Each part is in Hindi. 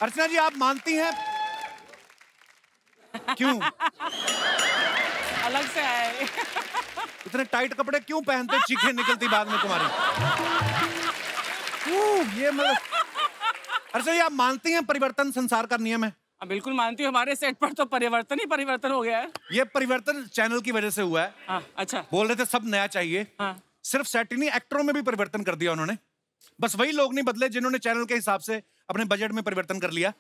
अर्चना जी, आप मानती हैं? क्यों? अलग से आए। इतने टाइट कपड़े क्यों पहनते, चीखें निकलती बाद में तुम्हारी? ये मतलब अर्चना जी, आप मानती हैं परिवर्तन संसार का नियम है? बिल्कुल मानती हूँ, हमारे सेट पर तो परिवर्तन ही परिवर्तन हो गया है। ये परिवर्तन चैनल की वजह से हुआ है। हाँ, अच्छा। बोल रहे थे सब नया चाहिए। हाँ। सिर्फ सेट ही नहीं, एक्टरों में भी परिवर्तन कर दिया उन्होंने। बस वही लोग नहीं बदले जिन्होंने चैनल के हिसाब से अपने बजट में परिवर्तन कर लिया।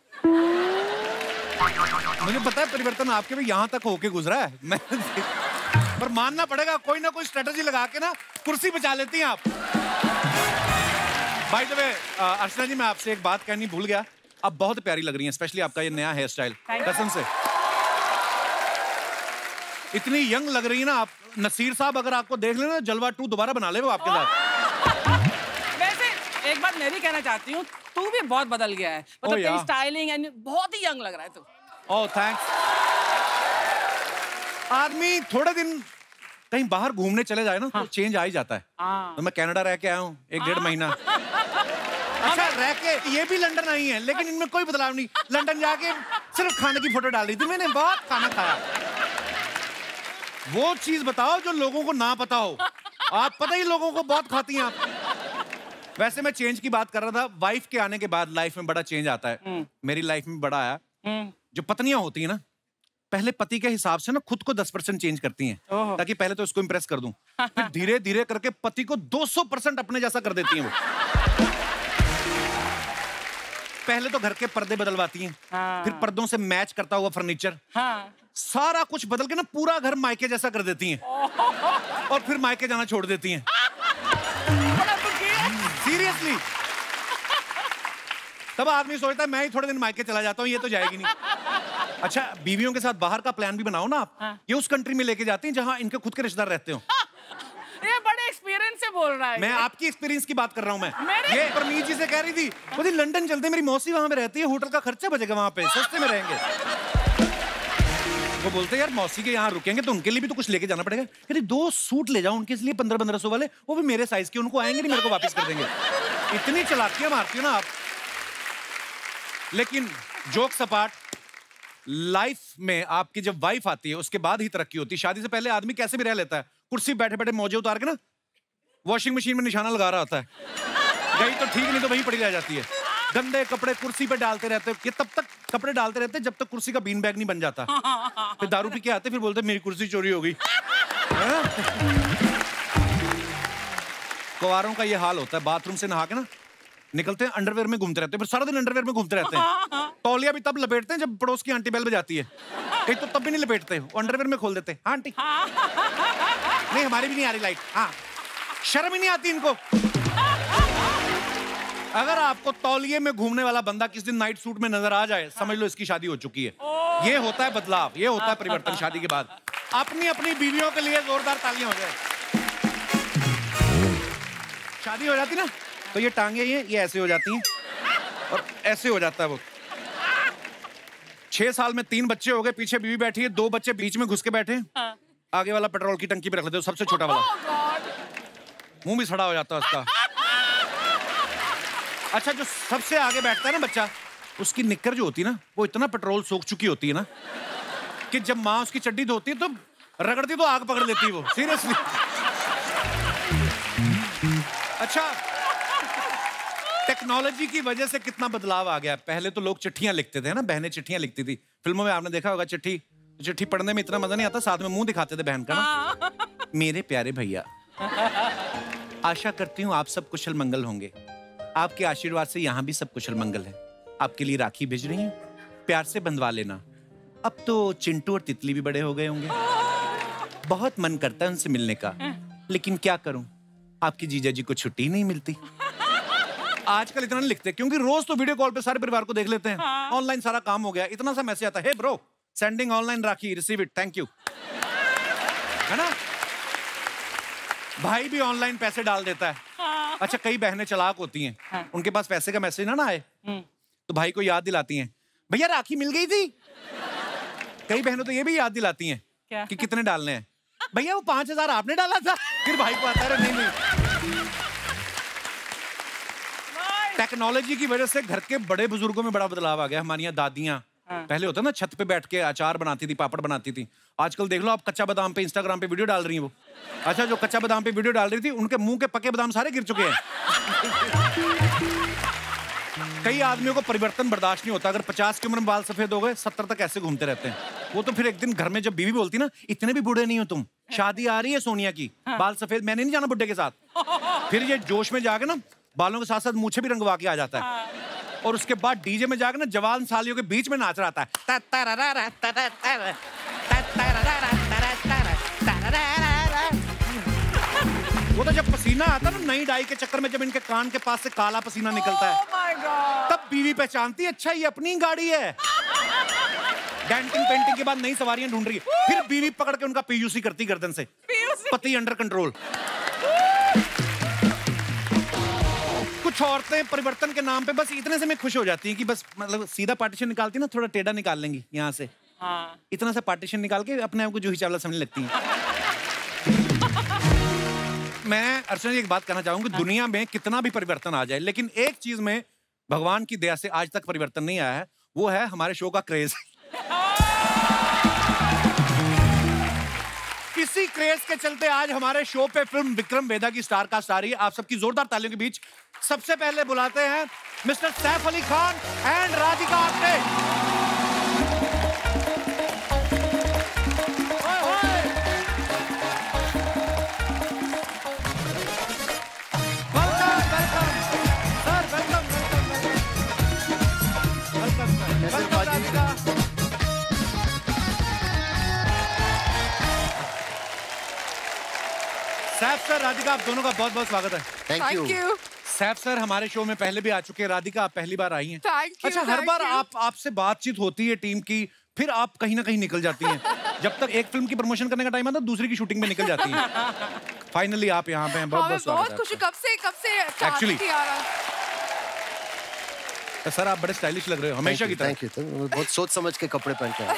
मुझे पता है परिवर्तन आपके भी यहाँ तक होके गुजरा है। मैं पर मानना पड़ेगा, कोई ना कोई स्ट्रेटजी लगा के ना कुर्सी बचा लेती हैं आप। बाय द वे अर्चना जी, मैं आपसे एक बात कहनी भूल गया, आप बहुत प्यारी लग रही हैं, स्पेशली आपका ये नया हेयर स्टाइल, कसम से इतनी यंग लग रही है ना आप। नसीर साहब अगर आपको देख लेना, जलवा 2 दोबारा बना ले वो आपके साथ। वैसे एक बात मैं भी कहना चाहती हूँ, तू भी बहुत बदल गया है, मतलब तेरी स्टाइलिंग एंड बहुत ही यंग लग रहा है तू। Oh thanks. आदमी थोड़े दिन कहीं बाहर घूमने चले जाए ना तो चेंज आ ही जाता है। तो मैं कनाडा रह के आया हूँ 1-1.5 महीना। अच्छा रह के ये भी लंदन आई है, लेकिन इनमें कोई बदलाव नहीं। लंदन जाके सिर्फ खाने की फोटो डाली थी मैंने, बहुत खाना खाया। वो चीज बताओ जो लोगों को ना पता हो। आप पता ही लोगों को बहुत खाती हैं आप। वैसे मैं चेंज की बात कर रहा था, वाइफ के आने के बाद लाइफ में बड़ा चेंज आता है। मेरी लाइफ में बड़ा आया। जो पत्नियां होती है ना, पहले पति के हिसाब से ना खुद को 10% चेंज करती हैं, ताकि पहले तो उसको इंप्रेस कर दूं, फिर धीरे धीरे करके पति को 200% अपने जैसा कर देती हैं वो। पहले तो घर के पर्दे बदलवाती हैं, फिर पर्दों से मैच करता हुआ फर्नीचर, सारा कुछ बदल के ना पूरा घर मायके जैसा कर देती हैं, और फिर मायके जाना छोड़ देती हैं। सीरियसली। तब आदमी सोचता है मैं ही थोड़े दिन मायके चला जाता हूँ, ये तो जाएगी नहीं। अच्छा, बीवियों के साथ बाहर का प्लान भी बनाओ ना आप। ये उस कंट्री में लेके जाती हैं जहाँ इनके खुद के रिश्तेदार रहते हो। ये बड़े एक्सपीरियंस से बोल रहा है। मैं आपकी एक्सपीरियंस की बात कर रहा हूँ मैं। ये परमीत जी से कह रही थी, बोली लंदन चलते, मेरी मौसी वहां पे रहती है, होटल का खर्चा बचेगा वहां पे, सस्ते में रहेंगे। वो बोलते यार मौसी के यहाँ रुकेंगे तो उनके लिए भी तो कुछ लेके जाना पड़ेगा। कहती 2 सूट ले जाओ उनके लिए 1500-1500 वाले, वो भी मेरे साइज के, उनको आएंगे नहीं, मेरे को वापस कर देंगे। इतनी चालाकियां मारती हो ना आप। लेकिन जोक सपाट, लाइफ में आपकी जब वाइफ आती है उसके बाद ही तरक्की होती है। शादी से पहले आदमी कैसे भी रह लेता है, कुर्सी बैठे बैठे मौजे उतार के ना वॉशिंग मशीन में निशाना लगा रहा होता है, गई तो ठीक नहीं तो वहीं पड़ी रह जाती है। गंदे कपड़े कुर्सी पे डालते रहते, ये तब तक कपड़े डालते रहते जब तक कुर्सी का बीन बैग नहीं बन जाता। फिर दारू पी के आते, फिर बोलते मेरी कुर्सी चोरी हो गई। कुंवारों का ये हाल होता है, बाथरूम से नहा के ना निकलते हैं, अंडरवेयर में घूमते रहते हैं, फिर सारा दिन अंडरवेयर में घूमते रहते हैं। तौलिया भी तब लपेटते हैं जब पड़ोस की आंटी बेल बजाती है, कहीं तो तब भी नहीं लपेटते, वो अंडरवेयर में खोल देते हैं। हाँ आंटी, नहीं हमारी भी नहीं आ रही लाइट। हाँ, शर्म ही नहीं आती इनको। अगर आपको तौलिए में घूमने वाला बंदा किस दिन नाइट सूट में नजर आ जाए, समझ लो इसकी शादी हो चुकी है। ये होता है बदलाव, ये होता है परिवर्तन शादी के बाद। अपनी अपनी बीवियों के लिए जोरदार तालियां हो जाए। शादी हो जाती ना तो ये टांगे ये ऐसे हो जाती हैं और ऐसे हो जाता है वो। 6 साल में 3 बच्चे हो गए, पीछे बीवी बैठी है, 2 बच्चे बीच में घुस के बैठे। आगे वाला पेट्रोल की टंकी पे रख लेते हो, सबसे छोटा वाला। मुंह भी सड़ा हो जाता है उसका। अच्छा, जो सबसे आगे बैठता है ना बच्चा, उसकी निक्कर जो होती है ना, वो इतना पेट्रोल सोख चुकी होती है ना कि जब माँ उसकी चड्डी धोती है तो रगड़ती तो आग पकड़ लेती है वो, सीरियसली। अच्छा, टेक्नोलॉजी की वजह से कितना बदलाव आ गया। पहले तो लोग चिट्ठियां लिखते थे ना, बहनें चिट्ठियां लिखती थी। फिल्मों में आपने देखा होगा चिट्ठी पढ़ने में इतना मजा नहीं आता, साथ में मुंह दिखाते थे बहन का ना। मेरे प्यारे भैया, आशा करती हूँ आप सब कुशल मंगल होंगे। आपके आशीर्वाद से यहाँ भी सब कुशल मंगल है। आपके लिए राखी भेज रही हूँ, प्यार से बंधवा लेना। अब तो चिंटू और तितली भी बड़े हो गए होंगे, बहुत मन करता है उनसे मिलने का, लेकिन क्या करूं, आपकी जीजा जी को छुट्टी नहीं मिलती। आजकल इतना नहीं लिखते क्योंकि रोज तो वीडियो कॉल पे सारे परिवार को देख लेते हैं। ऑनलाइन सारा काम हो गया, इतना सा मैसेज आता है, hey bro sending online rakhi, receive it, thank you, है ना। भाई भी ऑनलाइन पैसे डाल देता है। अच्छा, कई बहनें चालाक होती हैं, उनके पास पैसे का मैसेज ना आए तो भाई को याद दिलाती हैं, भैया राखी मिल गई थी। कई बहनों तो ये भी याद दिलाती हैं कि कितने डालने हैं। भैया वो 5000 आपने डाला था, फिर भाई को आता है नहीं। टेक्नोलॉजी की वजह से घर के बड़े बुजुर्गों में बड़ा बदलाव आ गया। हमारी यहाँ दादियाँ पहले होता ना छत पे बैठ के अचार बनाती थी, पापड़ बनाती थी। आजकल देख लो आप कच्चा बादाम पे इंस्टाग्राम पे वीडियो डाल रही हैं वो। अच्छा, जो कच्चा बादाम पे वीडियो डाल रही थी उनके मुंह के पके बादाम सारे गिर चुके हैं। कई आदमियों को परिवर्तन बर्दाश्त नहीं होता। अगर 50 की उम्र में बाल सफेद हो गए, 70 तक ऐसे घूमते रहते हैं वो। तो फिर एक दिन घर में जब बीवी बोलती ना, इतने भी बूढ़े नहीं हो तुम, शादी आ रही है सोनिया की, बाल सफेद, मैंने नहीं जाना बुड्ढे के साथ। फिर ये जोश में जाके ना बालों के साथ साथ मूछे भी रंगवा के आ जाता है। और उसके बाद डीजे में जाके ना जवान सालियों के बीच में नाच रहा था। वो तो जब पसीना आता ना नई डाई के चक्कर में, जब इनके कान के पास से काला पसीना निकलता है, तब बीवी पहचानती है, अच्छा ये अपनी गाड़ी है। डेंटिंग पेंटिंग के बाद नई सवारियां ढूंढ रही है। फिर बीवी पकड़ के उनका पीयूसी करती गर्दन से, पति अंडर कंट्रोल। कुछ औरतें परिवर्तन के नाम पे बस इतने से में खुश हो जाती हैं कि बस मतलब सीधा पार्टीशन निकालती ना, थोड़ा टेढ़ा निकाल लेंगी यहाँ से। इतना सा पार्टीशन निकाल के अपने आप को जूही चावला समझने लगती हैं। मैं अर्चना जी एक बात कहना चाहूंगी, दुनिया में कितना भी परिवर्तन आ जाए, लेकिन एक चीज में भगवान की दया से आज तक परिवर्तन नहीं आया है, वो है हमारे शो का क्रेज। इसी क्रेज के चलते आज हमारे शो पे फिल्म विक्रम वेदा की स्टार कास्ट आ रही है। आप सबकी जोरदार तालियों के बीच सबसे पहले बुलाते हैं mister Saif Ali Khan and Radhika Apte. Saif sir, Radhika, आप दोनों का बहुत बहुत स्वागत है। Thank you. सैफ सर हमारे शो में पहले भी आ चुके हैं, राधिका आप पहली बार आई हैं। अच्छा, हर thank बार you. आपसे बातचीत होती है टीम की, फिर आप कहीं ना कहीं निकल जाती हैं। जब तक एक फिल्म की प्रमोशन करने का टाइम आता है, दूसरी की शूटिंग में निकल जाती हैं। फाइनली आप यहाँ पे हैं, बहुत बहुत स्वागत है। बहुत खुशी, कब से Actually, सर आप बड़े स्टाइलिश लग रहे हो हमेशा की तरह। Thank you. बहुत सोच समझ के कपड़े पहन के आए।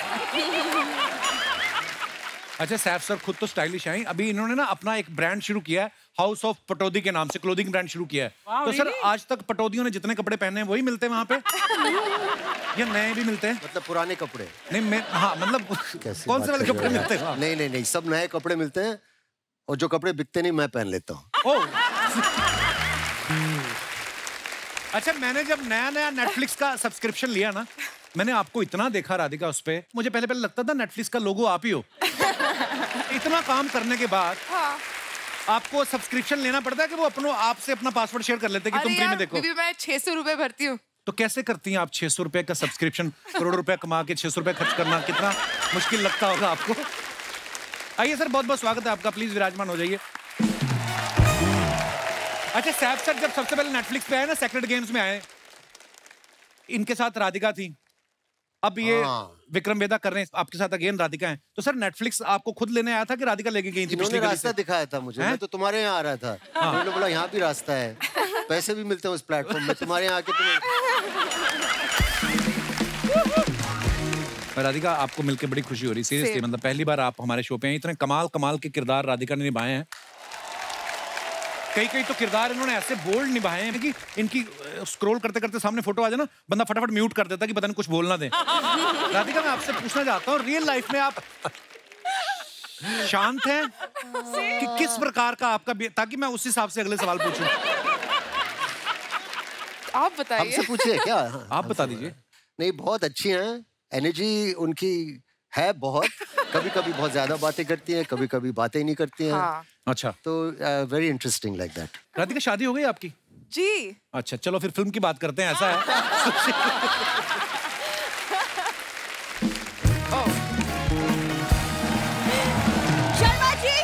अच्छा, सैफ सर खुद तो स्टाइलिश हैं। अभी इन्होंने ना अपना एक ब्रांड शुरू किया है, हाउस ऑफ पटौदी के नाम से क्लोथिंग ब्रांड शुरू किया है। तो सर आज तक पटौदियों ने जितने कपड़े पहने हैं वही मिलते हैं वहाँ पे, या नए भी मिलते हैं? मतलब पुराने कपड़े नहीं, मैं हाँ मतलब कौन से वाले कपड़े मिलते हैं? नहीं, सब नए कपड़े मिलते हैं, और जो कपड़े बिकते नहीं मैं पहन लेता हूँ। अच्छा, मैंने जब नया नेटफ्लिक्स का सब्सक्रिप्शन लिया ना, मैंने आपको इतना देखा राधिका उस पे, मुझे पहले लगता था नेटफ्लिक्स का लोगो आप ही हो। इतना काम करने के बाद आपको सब्सक्रिप्शन लेना पड़ता है कि वो अपनों आपसे अपना पासवर्ड शेयर कर लेते हैं कि तुम फ्री में देखो। मैं 600 रुपए भरती हूँ। तो कैसे करती हैं आप 600 रुपए का सब्सक्रिप्शन? करोड़ रुपए कमा के 600 रुपए खर्च करना कितना मुश्किल लगता होगा आपको। आइए सर, बहुत बहुत स्वागत है आपका, प्लीज विराजमान हो जाइए। अच्छा सैफ सर, जब सबसे पहले नेटफ्लिक्स पे आए ना, सेक्रेड गेम्स में आए, इनके साथ राधिका थी, अब ये विक्रम वेदा कर रहे हैं आपके साथ अगेन राधिका है। तो सर नेटफ्लिक्स आपको खुद लेने आया था कि राधिका लेके गई थी? इन्होंने रास्ता दिखाया था मुझे, मैं तो तुम्हारे यहाँ आ रहा था। उन्होंने बोला यहाँ भी रास्ता है, पैसे भी मिलते हैं उस प्लेटफॉर्म में, तुम्हारे यहाँ आके तुम्हें। राधिका, आपको मिलकर बड़ी खुशी हो रही, सीरियसली, मतलब पहली बार आप हमारे शो पे हैं। इतने कमाल के किरदार राधिका ने निभाए हैं। कई तो किरदार इन्होंने ऐसे बोल्ड निभाए हैं कि इनकी स्क्रॉल करते करते सामने फोटो आ जाए ना, बंदा फटाफट म्यूट कर देता कि पता नहीं कुछ बोलना दे। राधिका, मैं आपसे पूछना चाहता हूँ, रियल लाइफ में आप शांत हैं कि किस प्रकार का आपका, ताकि मैं उस हिसाब से अगले सवाल पूछूं। आप बताइए। हमसे पूछिए क्या? आप बता दीजिए। नहीं, बहुत अच्छी हैं, एनर्जी उनकी है बहुत। कभी कभी बहुत ज्यादा बातें करती हैं, कभी कभी बातें ही नहीं करती हैं। अच्छा, तो very interesting like that. Radhika, शादी हो गई आपकी? जी। अच्छा, चलो फिर फिल्म की बात करते हैं, ऐसा है। Sharma ji,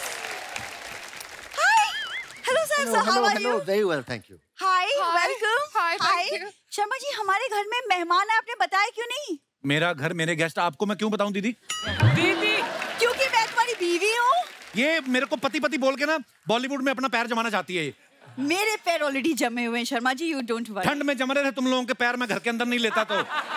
hi, hello sir, how are you? Very well, thank you. Hi, welcome. Hi, thank you. Sharma ji, हमारे घर में मेहमान है, आपने बताया क्यों नहीं? मेरा घर, मेरे गेस्ट, आपको मैं क्यों बताऊं दीदी? दीदी, क्योंकि मैं तुम्हारी बीवी हूँ। ये मेरे को पति बोल के ना बॉलीवुड में अपना पैर जमाना चाहती है ये। मेरे पैर ऑलरेडी जमे हुए हैं Sharma ji, you don't worry. ठंड में जम रहे थे तुम लोगों के पैर, मैं घर के अंदर नहीं लेता तो।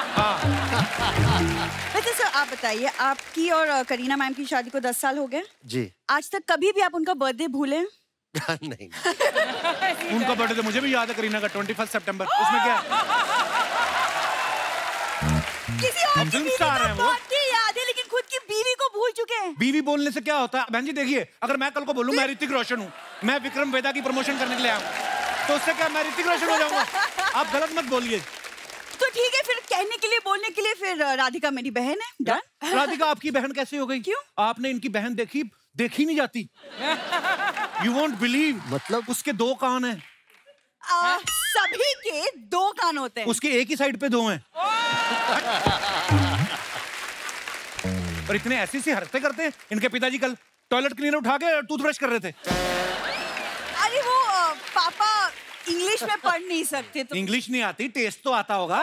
वैसे सर आप बताइए, आपकी और करीना मैम की शादी को 10 साल हो गए जी। आज तक कभी भी आप उनका बर्थडे भूले? नहीं उनका बर्थडे तो मुझे भी याद है, करीना का 21 सितंबर। उसमें क्या किसी और की फिल्म बीवी स्टार को हैं वो। बहुत ही याद है, लेकिन खुद की बीवी को भूल चुके हैं। बीवी बोलने से क्या होता है बहन जी? देखिए, अगर मैं कल को बोलूं मैं ऋतिक रोशन हूँ, मैं विक्रम वेदा की प्रमोशन करने के लिए आया हूँ, तो उससे क्या मैं ऋतिक रोशन हो जाऊंगा? आप गलत मत बोलिए। तो ठीक है, फिर कहने के लिए, बोलने के लिए, फिर राधिका मेरी बहन है। डन। राधिका आपकी बहन कैसे हो गई? क्यों? आपने इनकी बहन देखी नहीं जाती। यू वोंट बिलीव, मतलब उसके 2 कान हैं। सभी के 2 कान होते हैं। उसके एक ही साइड पे 2 हैं। और इतने ऐसी सी हरकतें करते हैं। इनके पिताजी कल टॉयलेट क्लीनर उठा के टूथब्रश कर रहे थे। अरे वो पापा इंग्लिश में पढ़ नहीं सकते तो इंग्लिश नहीं आती, टेस्ट तो आता होगा।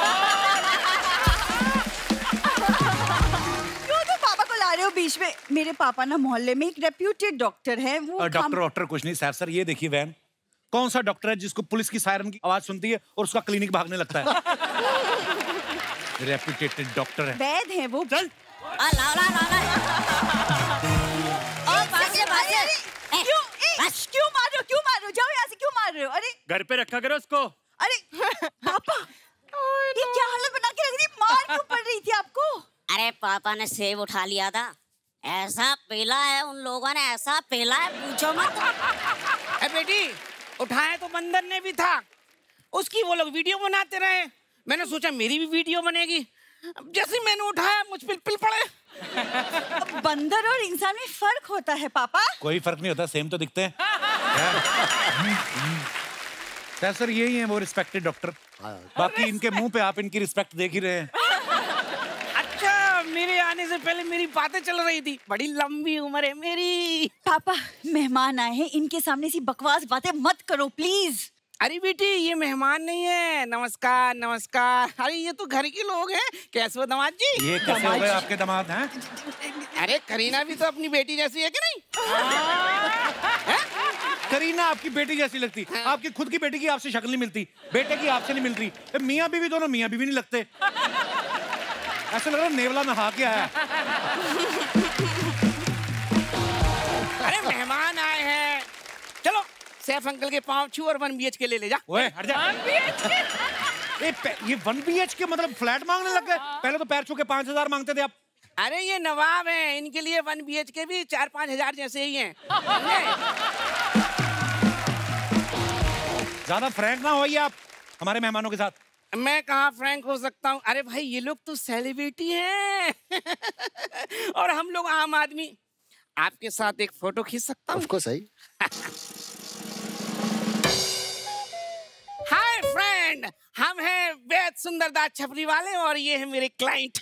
क्यों तो पापा को ला रहे हो बीच में? मेरे पापा ना मोहल्ले में एक रेप्यूटेड डॉक्टर है। वो डॉक्टर कुछ नहीं सैफ सर, ये देखिए वैन, कौन सा डॉक्टर है जिसको पुलिस की सायरन की आवाज सुनती है और उसका क्लिनिक भागने लगता है? रेप्यूटेड डॉक्टर है। वैद है वो। चल क्यों मार रहे हो? क्यों मार रहे हो? जाओ यहाँ से। क्यों मार रहे हो? अरे घर पे रखा करो उसको। अरे पापा, ये क्या हालत बना के रख दी? मार क्यों पड़ रही थी आपको? अरे पापा ने सेब उठा लिया था, ऐसा पेला है उन लोगों ने, ऐसा पेला है पूछो मत। अरे बेटी, उठाया तो बंदर ने भी था, उसकी वो लोग वीडियो बनाते रहे, मैंने सोचा मेरी भी वीडियो बनेगी। जैसे मैंने उठाया मुझ पे पिल पड़े। बंदर और इंसान में फर्क होता है पापा। कोई फर्क नहीं होता, सेम तो दिखते हैं। सर यही है वो रिस्पेक्टेड डॉक्टर। बाकी इनके मुंह पे आप इनकी रिस्पेक्ट देख ही रहे हैं। अच्छा, मेरे आने से पहले मेरी बातें चल रही थी, बड़ी लंबी उम्र है मेरी। पापा मेहमान आए हैं, इनके सामने सी बकवास बातें मत करो प्लीज। अरे बेटी, ये मेहमान नहीं है। नमस्कार नमस्कार। अरे ये तो घर के लोग हैं। कैसे हो दामाद जी? ये कैसे हो गए आपके दामाद हैं? अरे करीना भी तो अपनी बेटी जैसी है कि नहीं? करीना आपकी बेटी जैसी लगती, आपकी खुद की बेटी की आपसे शक्ल नहीं मिलती, बेटे की आपसे नहीं मिल रही। मियाँ बीवी दोनों मियाँ बीवी नहीं लगते। ऐसा लग रहा है नेवला नहा के आया। अरे मेहमान आए हैं, चलो सैफ अंकल के पाँव छू और 1 BHK ले जा। ओए हट जा। ये 1 BHK मतलब फ्लैट मांगने लग गए? पहले तो पैर छू के 5,000 मांगते थे आप। अरे ये नवाब हैं, इनके लिए 1 BHK भी 4-5 हजार जैसे ही हैं। ज्यादा फ्रैंक ना होइए आप हमारे मेहमानों के साथ। मैं कहाँ फ्रैंक हो सकता हूँ? अरे भाई, ये लोग तो सेलिब्रिटी हैं। और हम लोग आम आदमी। आपके साथ एक फोटो खींच सकता हूँ? Of course. सही। हाय फ्रेंड, हम हैं वैद सुंदरदास छपरी वाले और ये है मेरे क्लाइंट।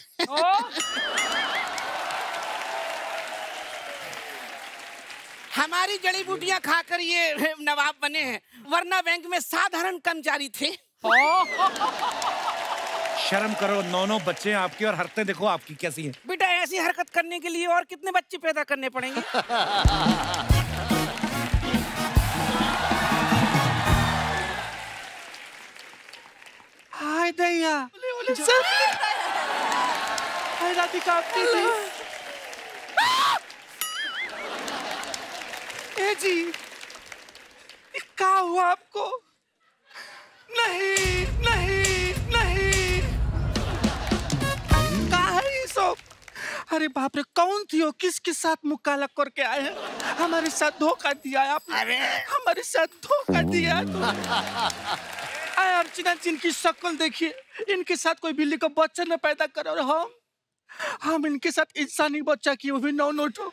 हमारी जड़ी बूटियां खाकर ये नवाब बने हैं, वरना बैंक में साधारण कर्मचारी थे। शर्म करो, 9 बच्चे हैं आपके और हरकतें देखो आपकी कैसी है। बेटा, ऐसी हरकत करने के लिए और कितने बच्चे पैदा करने पड़ेंगे? हाय दैया, हाय राधिका, आपकी ए जी, क्या हुआ आपको? नहीं नहीं नहीं, कहाँ है ये सब? अरे बाप रे, कौन थी वो? किसके साथ मुकाला करके आए हैं? हमारे साथ धोखा दिया आपने। अरे हमारे साथ धोखा दिया। अर्चना, जिनकी शक्ल देखिए, इनके साथ कोई बिल्ली का बच्चा न पैदा करे, और हम इनके साथ इंसानी बच्चा की, वो भी 9 ठो।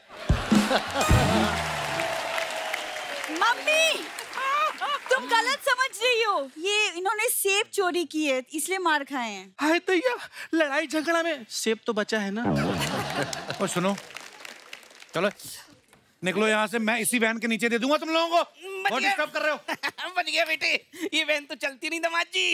मम्मी, तुम गलत समझ रही हो। ये इन्होंने सेब चोरी की है, इसलिए मार खाए हैं। हाय दैया, लड़ाई झगड़ा में सेब तो बचा है ना। और सुनो, चलो निकलो यहाँ से, मैं इसी वैन के नीचे दे दूंगा तुम लोगों को। बहुत डिस्टर्ब कर रहे हो। बच गया बेटे, ये वैन तो चलती नहीं दामाद जी।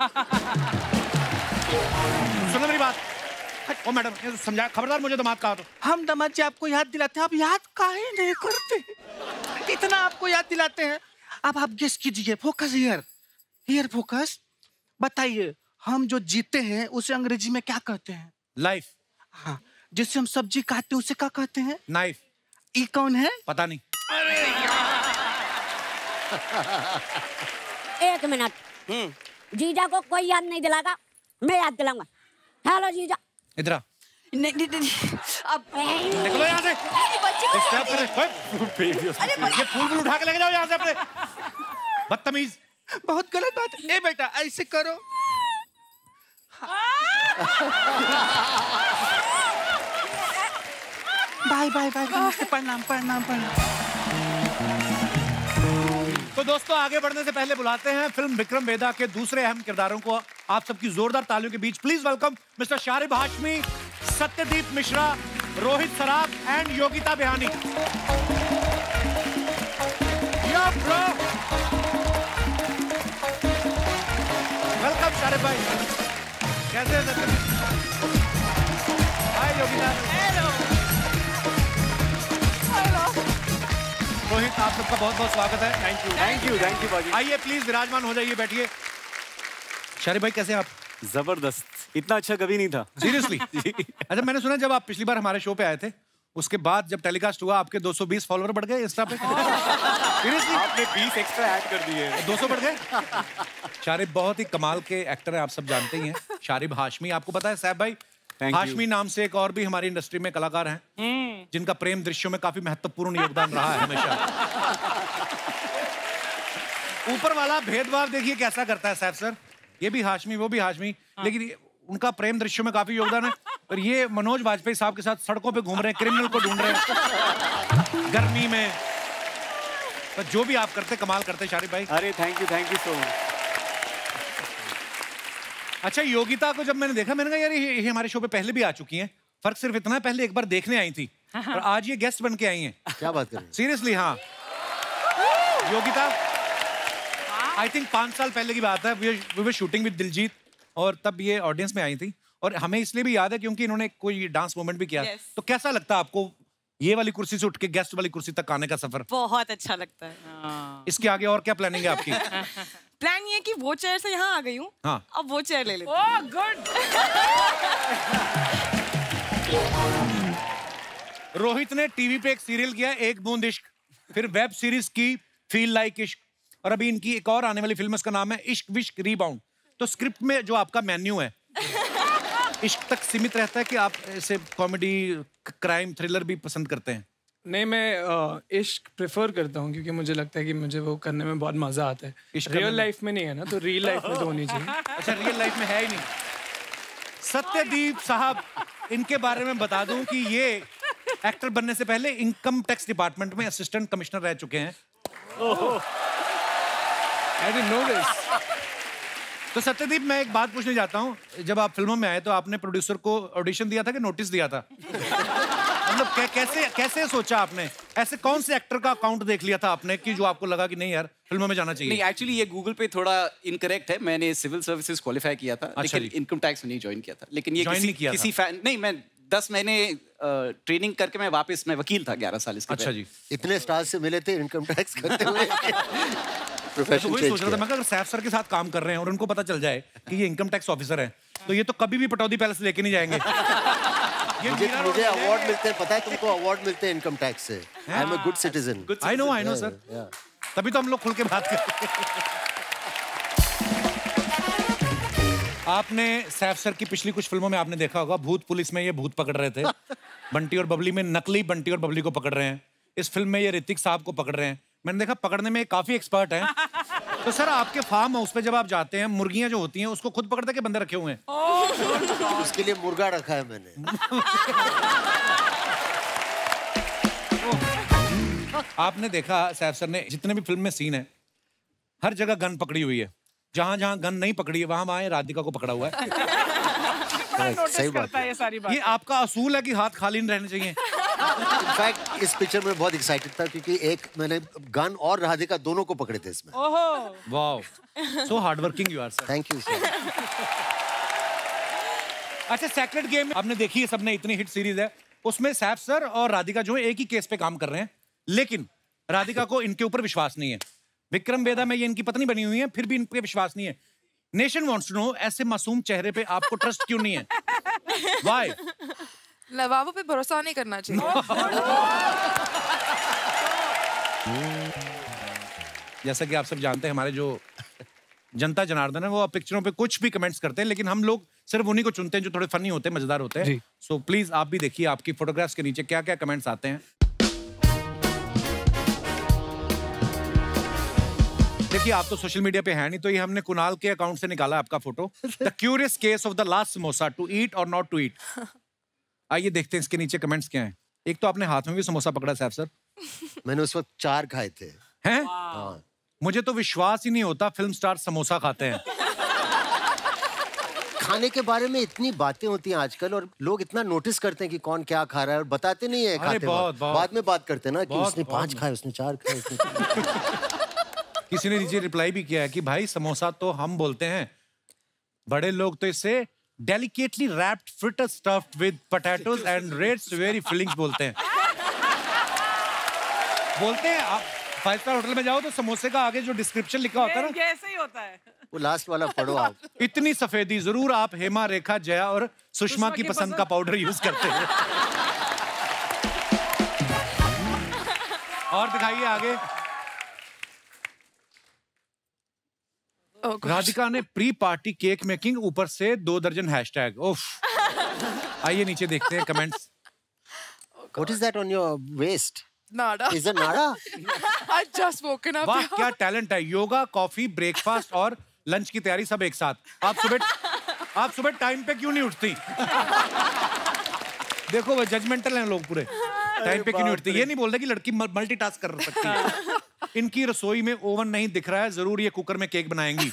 सुनो मेरी बात। ओ मैडम, ये समझा, खबरदार मुझे दामाद कहा तो। हम दामाद जी आपको याद दिलाते हैं, आप याद काहे नहीं करते? इतना आपको याद दिलाते हैं। अब आप गेस कीजिए, फोकस हियर फोकस। बताइए, हम जो जीते हैं उसे अंग्रेजी में क्या कहते हैं? लाइफ। हाँ, जिससे हम सब्जी काटते हैं उसे क्या कहते हैं? नाइफ। ई कौन है? पता नहीं। अरे यार, एक मिनट। जीजा को कोई याद नहीं दिलाएगा, मैं याद दिलाऊंगा। हेलो जीजा। इधर आ। नहीं, अब निकलो यहाँ से। बच्चे को स्टॉप करें। ये फूल उठा के लेके जाओ यहाँ से अपने। बदतमीज। बहुत गलत बात है। ए बेटा ऐसे करो। बाय बाय बाय, प्रणाम प्रणाम प्रणाम। तो दोस्तों आगे बढ़ने से पहले बुलाते हैं फिल्म विक्रम वेदा के दूसरे अहम किरदारों को। आप सबकी जोरदार तालियों के बीच please welcome mister Sharib Hashmi, Satyadeep Mishra, Rohit Saraf and Yogita Bihani. Welcome Sharib भाई। कैसे हैं सत्यदीप? हाय योगिता। रोहित, आप सबका बहुत बहुत स्वागत है। थैंक यू बाजी। आइए प्लीज विराजमान हो जाइए, बैठिए। शारिब भाई कैसे हैं आप? जबरदस्त, इतना अच्छा कभी नहीं था। सीरियसली? अच्छा, मैंने सुना जब आप पिछली बार हमारे शो पे आए थे, उसके बाद जब टेलीकास्ट हुआ आपके 220 फॉलोअर बढ़ गए इंस्टा पे। सीरियसली? आपने 20 एक्स्ट्रा ऐड कर दिए। 200 बढ़ गए। शारिब बहुत ही कमाल के एक्टर हैं, आप सब जानते ही हैं। शारिब हाशमी, आपको पता है साहब भाई, हाशमी नाम से एक और भी हमारी इंडस्ट्री में कलाकार हैं जिनका प्रेम दृश्यों में काफी महत्वपूर्ण योगदान रहा है हमेशा। ऊपर वाला भेदभाव देखिए कैसा करता है साहब सर। ये भी हाशमी, वो भी हाशमी, लेकिन उनका प्रेम दृश्यों में काफी योगदान है। और ये मनोज वाजपेयी साहब के साथ सड़कों पे घूम रहे हैं, क्रिमिनल को ढूंढ रहे हैं गर्मी में। तो जो भी आप करते कमाल करते शारिब भाई। अरे थैंक यू सो मच। अच्छा, योगिता को जब मैंने देखा मैंने कहा यार ये हमारे शो पे पहले भी आ चुकी हैं। फर्क सिर्फ इतना है, पहले एक बार देखने आई थी और आज ये गेस्ट बन के आई हैं। क्या बात कर रहे हैं? सीरियसली? हाँ योगिता, आई थिंक 5 साल पहले की बात है। We were shooting with Diljit और तब ये ऑडियंस में आई थी और हमें इसलिए भी याद है क्योंकि इन्होंने कोई डांस मूवमेंट भी किया। तो कैसा लगता है आपको ये वाली कुर्सी से उठ के गेस्ट वाली कुर्सी तक आने का सफर? बहुत अच्छा लगता है। इसके आगे और क्या प्लानिंग है आपकी? प्लान ये कि वो चेयर से यहाँ आ गई हूँ, हाँ। अब वो चेयर ले लेती हूँ। Oh good. रोहित ने टीवी पे एक सीरियल किया एक बूंद इश्क, फिर वेब सीरीज की फील लाइक इश्क, और अभी इनकी एक और आने वाली फिल्म उसका नाम है इश्क विश्क रीबाउंड। तो स्क्रिप्ट में जो आपका मेन्यू है इश्क तक सीमित रहता है कि आप ऐसे कॉमेडी, क्राइम, थ्रिलर भी पसंद करते हैं? नहीं, मैं इश्क प्रेफर करता हूँ क्योंकि मुझे लगता है कि मुझे वो करने में बहुत मजा आता है। रियल लाइफ में नहीं है ना, तो रियल लाइफ में तो होनी चाहिए। अच्छा, रियल लाइफ में है ही नहीं। सत्यदीप साहब, इनके बारे में बता दूं कि ये एक्टर बनने से पहले इनकम टैक्स डिपार्टमेंट में असिस्टेंट कमिश्नर रह चुके हैं। I didn't know this. तो सत्यदीप, मैं एक बात पूछने जाता हूँ, जब आप फिल्मों में आए तो आपने प्रोड्यूसर को ऑडिशन दिया था कि नोटिस दिया था? मतलब कैसे सोचा आपने? ऐसे कौन से एक्टर का अकाउंट देख लिया था आपने कि जो आपको लगा कि नहीं यार फिल्मों में जाना चाहिए? नहीं, एक्चुअली ये गूगल पे थोड़ा इनकरेक्ट है। मैंने सिविल सर्विसेज क्वालिफाई किया था, अच्छा लेकिन इनकम टैक्स में नहीं ज्वाइन किया था। लेकिन ये किसी फैन नहीं, मैं 10 महीने ट्रेनिंग करके मैं वापस, मैं वकील था 11 साल इसके। अच्छा जी। इतने स्टार से मिले थे इनकम टैक्स करते हुए। तो वही सोच रहा था मैं, अगर सैफ सर के साथ काम कर रहे हैं और उनको पता चल जाए कि ये इनकम टैक्स ऑफिसर है तो ये तो कभी भी पटौदी पैलेस लेके नहीं जाएंगे। मुझे अवार्ड मिलते हैं, पता है तुमको? अवार्ड मिलते हैं इनकम टैक्स से। I am a good citizen. I know sir, तभी तो हम लोग खुल के बात करते हैं। आपने सैफ सर की पिछली कुछ फिल्मों में आपने देखा होगा, भूत पुलिस में ये भूत पकड़ रहे थे, बंटी और बबली में नकली बंटी और बबली को पकड़ रहे हैं, इस फिल्म में ये ऋतिक साहब को पकड़ रहे हैं। मैंने देखा पकड़ने में काफी एक्सपर्ट हैं। तो सर, आपके फार्म हाउस पे जब आप जाते हैं, मुर्गियां जो होती हैं उसको खुद पकड़ते के बंदे रखे हुए हैं? उसके लिए मुर्गा रखा है मैंने। आपने देखा सैफ सर ने जितने भी फिल्म में सीन है, हर जगह गन पकड़ी हुई है। जहां जहां गन नहीं पकड़ी है वहां राधिका को पकड़ा हुआ है। सही बात है। ये सारी बात ये आपका असूल है कि हाथ खाली नहीं रहने चाहिए? इनफैक्ट इस पिक्चर में बहुत एक्साइटेड था क्योंकि एक मैंने गन और राधिका दोनों को पकड़े थे इसमें। ओहो, wow, so hard working you are sir. Thank you sir. अच्छा, सेक्रेड गेम आपने देखी है सबने, इतनी हिट सीरीज है। उसमें सैफ सर और राधिका जो है एक ही केस पे काम कर रहे हैं, लेकिन राधिका को इनके ऊपर विश्वास नहीं है। विक्रम वेदा में ये इनकी पत्नी बनी हुई है, फिर भी इन पे विश्वास नहीं है। नेशन वांट्स टू नो, ऐसे मासूम चेहरे पे आपको ट्रस्ट क्यों नहीं है? व्हाई? लवाबो पे भरोसा नहीं करना चाहिए। जैसा कि आप सब जानते हैं, हमारे जो जनता जनार्दन है वो पिक्चरों पे कुछ भी कमेंट्स करते हैं, लेकिन हम लोग सिर्फ उन्हीं को चुनते हैं जो थोड़े फनी होते हैं, मजेदार होते हैं। सो प्लीज आप भी देखिए आपकी फोटोग्राफ्स के नीचे क्या क्या कमेंट्स आते हैं। देखिए, आप तो सोशल मीडिया पे हैं नहीं, तो ये हमने कुणाल के अकाउंट से निकाला आपका photo. The curious case of the last samosa, to eat और नॉट टू ईट। आइए देखते हैं इसके नीचे कमेंट्स क्या हैं। एक तो आपने हाथ में भी समोसा पकड़ा सैफ सर। मैंने उस वक्त 4 खाए थे। हैं? मुझे तो विश्वास ही नहीं होता फिल्म स्टार समोसा खाते हैं। खाने के बारे में इतनी बातें होती हैं आजकल, और लोग इतना नोटिस करते हैं कि कौन क्या खा रहा है, और बताते नहीं है खाते वक्त। बाद में बात करते हैं ना कि उसने 5 खाए, उसने 4 खाए, उसने किसी ने नीचे रिप्लाई भी किया है कि भाई समोसा तो हम बोलते हैं, बड़े लोग तो इसे delicately wrapped fritter stuffed with potatoes and red very feelings बोलते हैं। बोलते हैं आप 5 स्टार होटल में जाओ तो समोसे का आगे जो डिस्क्रिप्शन लिखा होता है ना, ये ऐसे ही होता है। वो लास्ट वाला पढ़ो आप। इतनी सफेदी जरूर आप हेमा, रेखा, जया और सुषमा की पसंद का पाउडर यूज करते हैं। और दिखाइए आगे। राधिका ने प्री पार्टी केक मेकिंग, ऊपर से 2 दर्जन हैशटैग। उफ। आइए नीचे देखते हैं comments. What is that on your waist? Nada. Is it nada? I just woken up. वाह क्या टैलेंट है। योगा, कॉफी, ब्रेकफास्ट और लंच की तैयारी सब एक साथ। आप सुबह टाइम पे क्यों नहीं उठती? देखो वो जजमेंटल हैं लोग पूरे। टाइम पे क्यों नहीं उठती? ये नहीं बोल रहे कि लड़की मल्टीटास्क कर सकती है। इनकी रसोई में ओवन नहीं दिख रहा है, जरूर ये कुकर में केक बनाएंगी।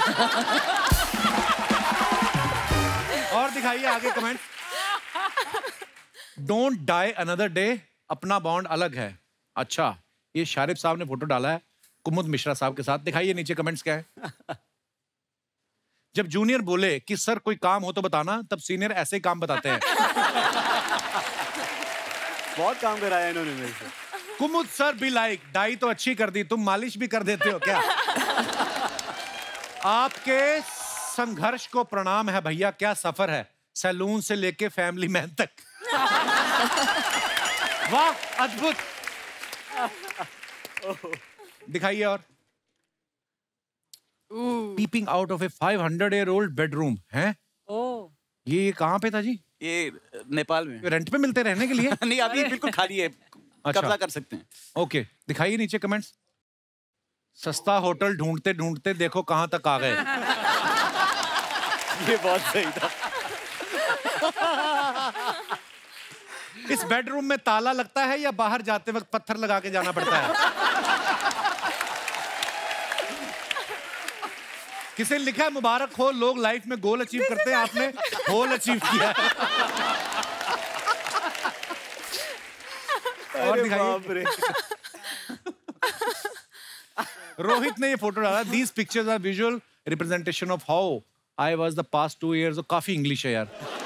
और दिखाइए आगे comment. Don't die another day, अपना बॉन्ड अलग है। अच्छा, ये शारिफ साहब ने फोटो डाला है कुमुद मिश्रा साहब के साथ। दिखाइए नीचे कमेंट्स क्या है। जब जूनियर बोले कि सर कोई काम हो तो बताना, तब सीनियर ऐसे ही काम बताते हैं। बहुत काम कराया इन्होंने मेरे से। कुमुद सर भी लाइक, डाई तो अच्छी कर दी, तुम मालिश भी कर देते हो क्या? आपके संघर्ष को प्रणाम है भैया, क्या सफर है, सैलून से लेके फैमिली मैन तक। वाह अद्भुत। दिखाइए और। Peeping out of a 500-year-old bedroom है। ये कहाँ पे था जी? ये नेपाल में। रेंट पे मिलते रहने के लिए? नहीं, अभी बिल्कुल खाली है। अच्छा। कब्जा कर सकते हैं। ओके, दिखाइए नीचे कमेंट्स। सस्ता होटल ढूंढते ढूंढते देखो कहां तक आ गए। ये बहुत सही था। इस बेडरूम में ताला लगता है या बाहर जाते वक्त पत्थर लगा के जाना पड़ता है? किसी ने लिखा है मुबारक हो, लोग लाइफ में गोल अचीव करते हैं, आपने होल अचीव किया है। और दिखाइए। रोहित ने ये फोटो डाला। These pictures are visual representation of how I was the past 2 years। काफी इंग्लिश है यार।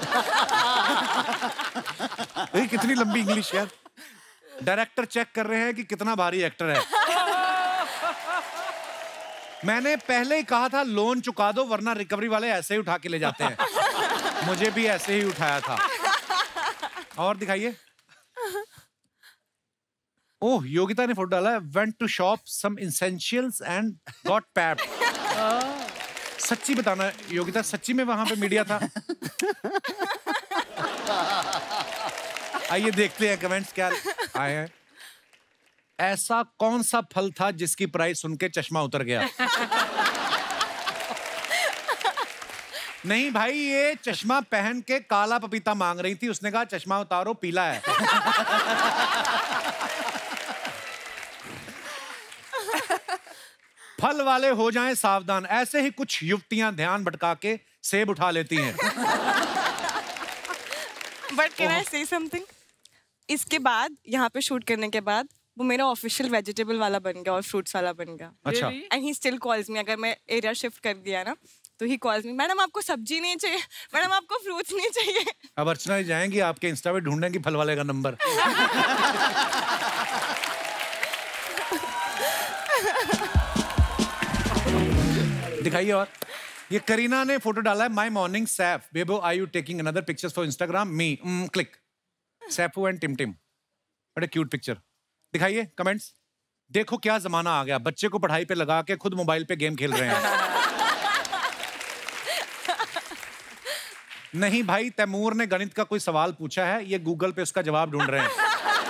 कितनी लंबी इंग्लिश यार। डायरेक्टर चेक कर रहे हैं कि कितना भारी एक्टर है। मैंने पहले ही कहा था लोन चुका दो, वरना रिकवरी वाले ऐसे ही उठा के ले जाते हैं। मुझे भी ऐसे ही उठाया था। और दिखाइए। ओह, योगिता ने फोटो डाला है। Went to shop some essentials and got papped. सच्ची बताना योगिता, सच्ची में वहां पे मीडिया था? आइए देखते हैं कमेंट्स क्या आए हैं। ऐसा कौन सा फल था जिसकी प्राइस सुन के चश्मा उतर गया? नहीं भाई, ये चश्मा पहन के काला पपीता मांग रही थी, उसने कहा चश्मा उतारो पीला है। फल वाले हो जाएं सावधान, ऐसे ही कुछ युवतियां ध्यान भटका के सेब उठा लेती हैं। बट कैन आई से समथिंग? इसके बाद यहाँ पे शूट करने के बाद वो मेरा ऑफिशियल वेजिटेबल वाला बन गया और फ्रूट्स वाला बन गया। अच्छा। And he still calls me. अगर मैं एरिया शिफ्ट कर दिया ना तो ही कॉल्स मी, मैडम आपको सब्जी नहीं चाहिए, मैडम आपको फ्रूट्स नहीं चाहिए। अब अर्चना जाएंगी आपके इंस्टा पे ढूंढेंगी फल वाले का नंबर। दिखाइए। और ये करीना ने फोटो डाला है। My morning Saif Bebo, are you taking another pictures for Instagram? Me click. Saifu and Tim Tim, बड़े क्यूट पिक्चर। दिखाइए कमेंट्स। देखो क्या जमाना आ गया, बच्चे को पढ़ाई पे लगा के खुद मोबाइल पे गेम खेल रहे हैं। नहीं भाई, तैमूर ने गणित का कोई सवाल पूछा है, ये गूगल पे उसका जवाब ढूंढ रहे हैं।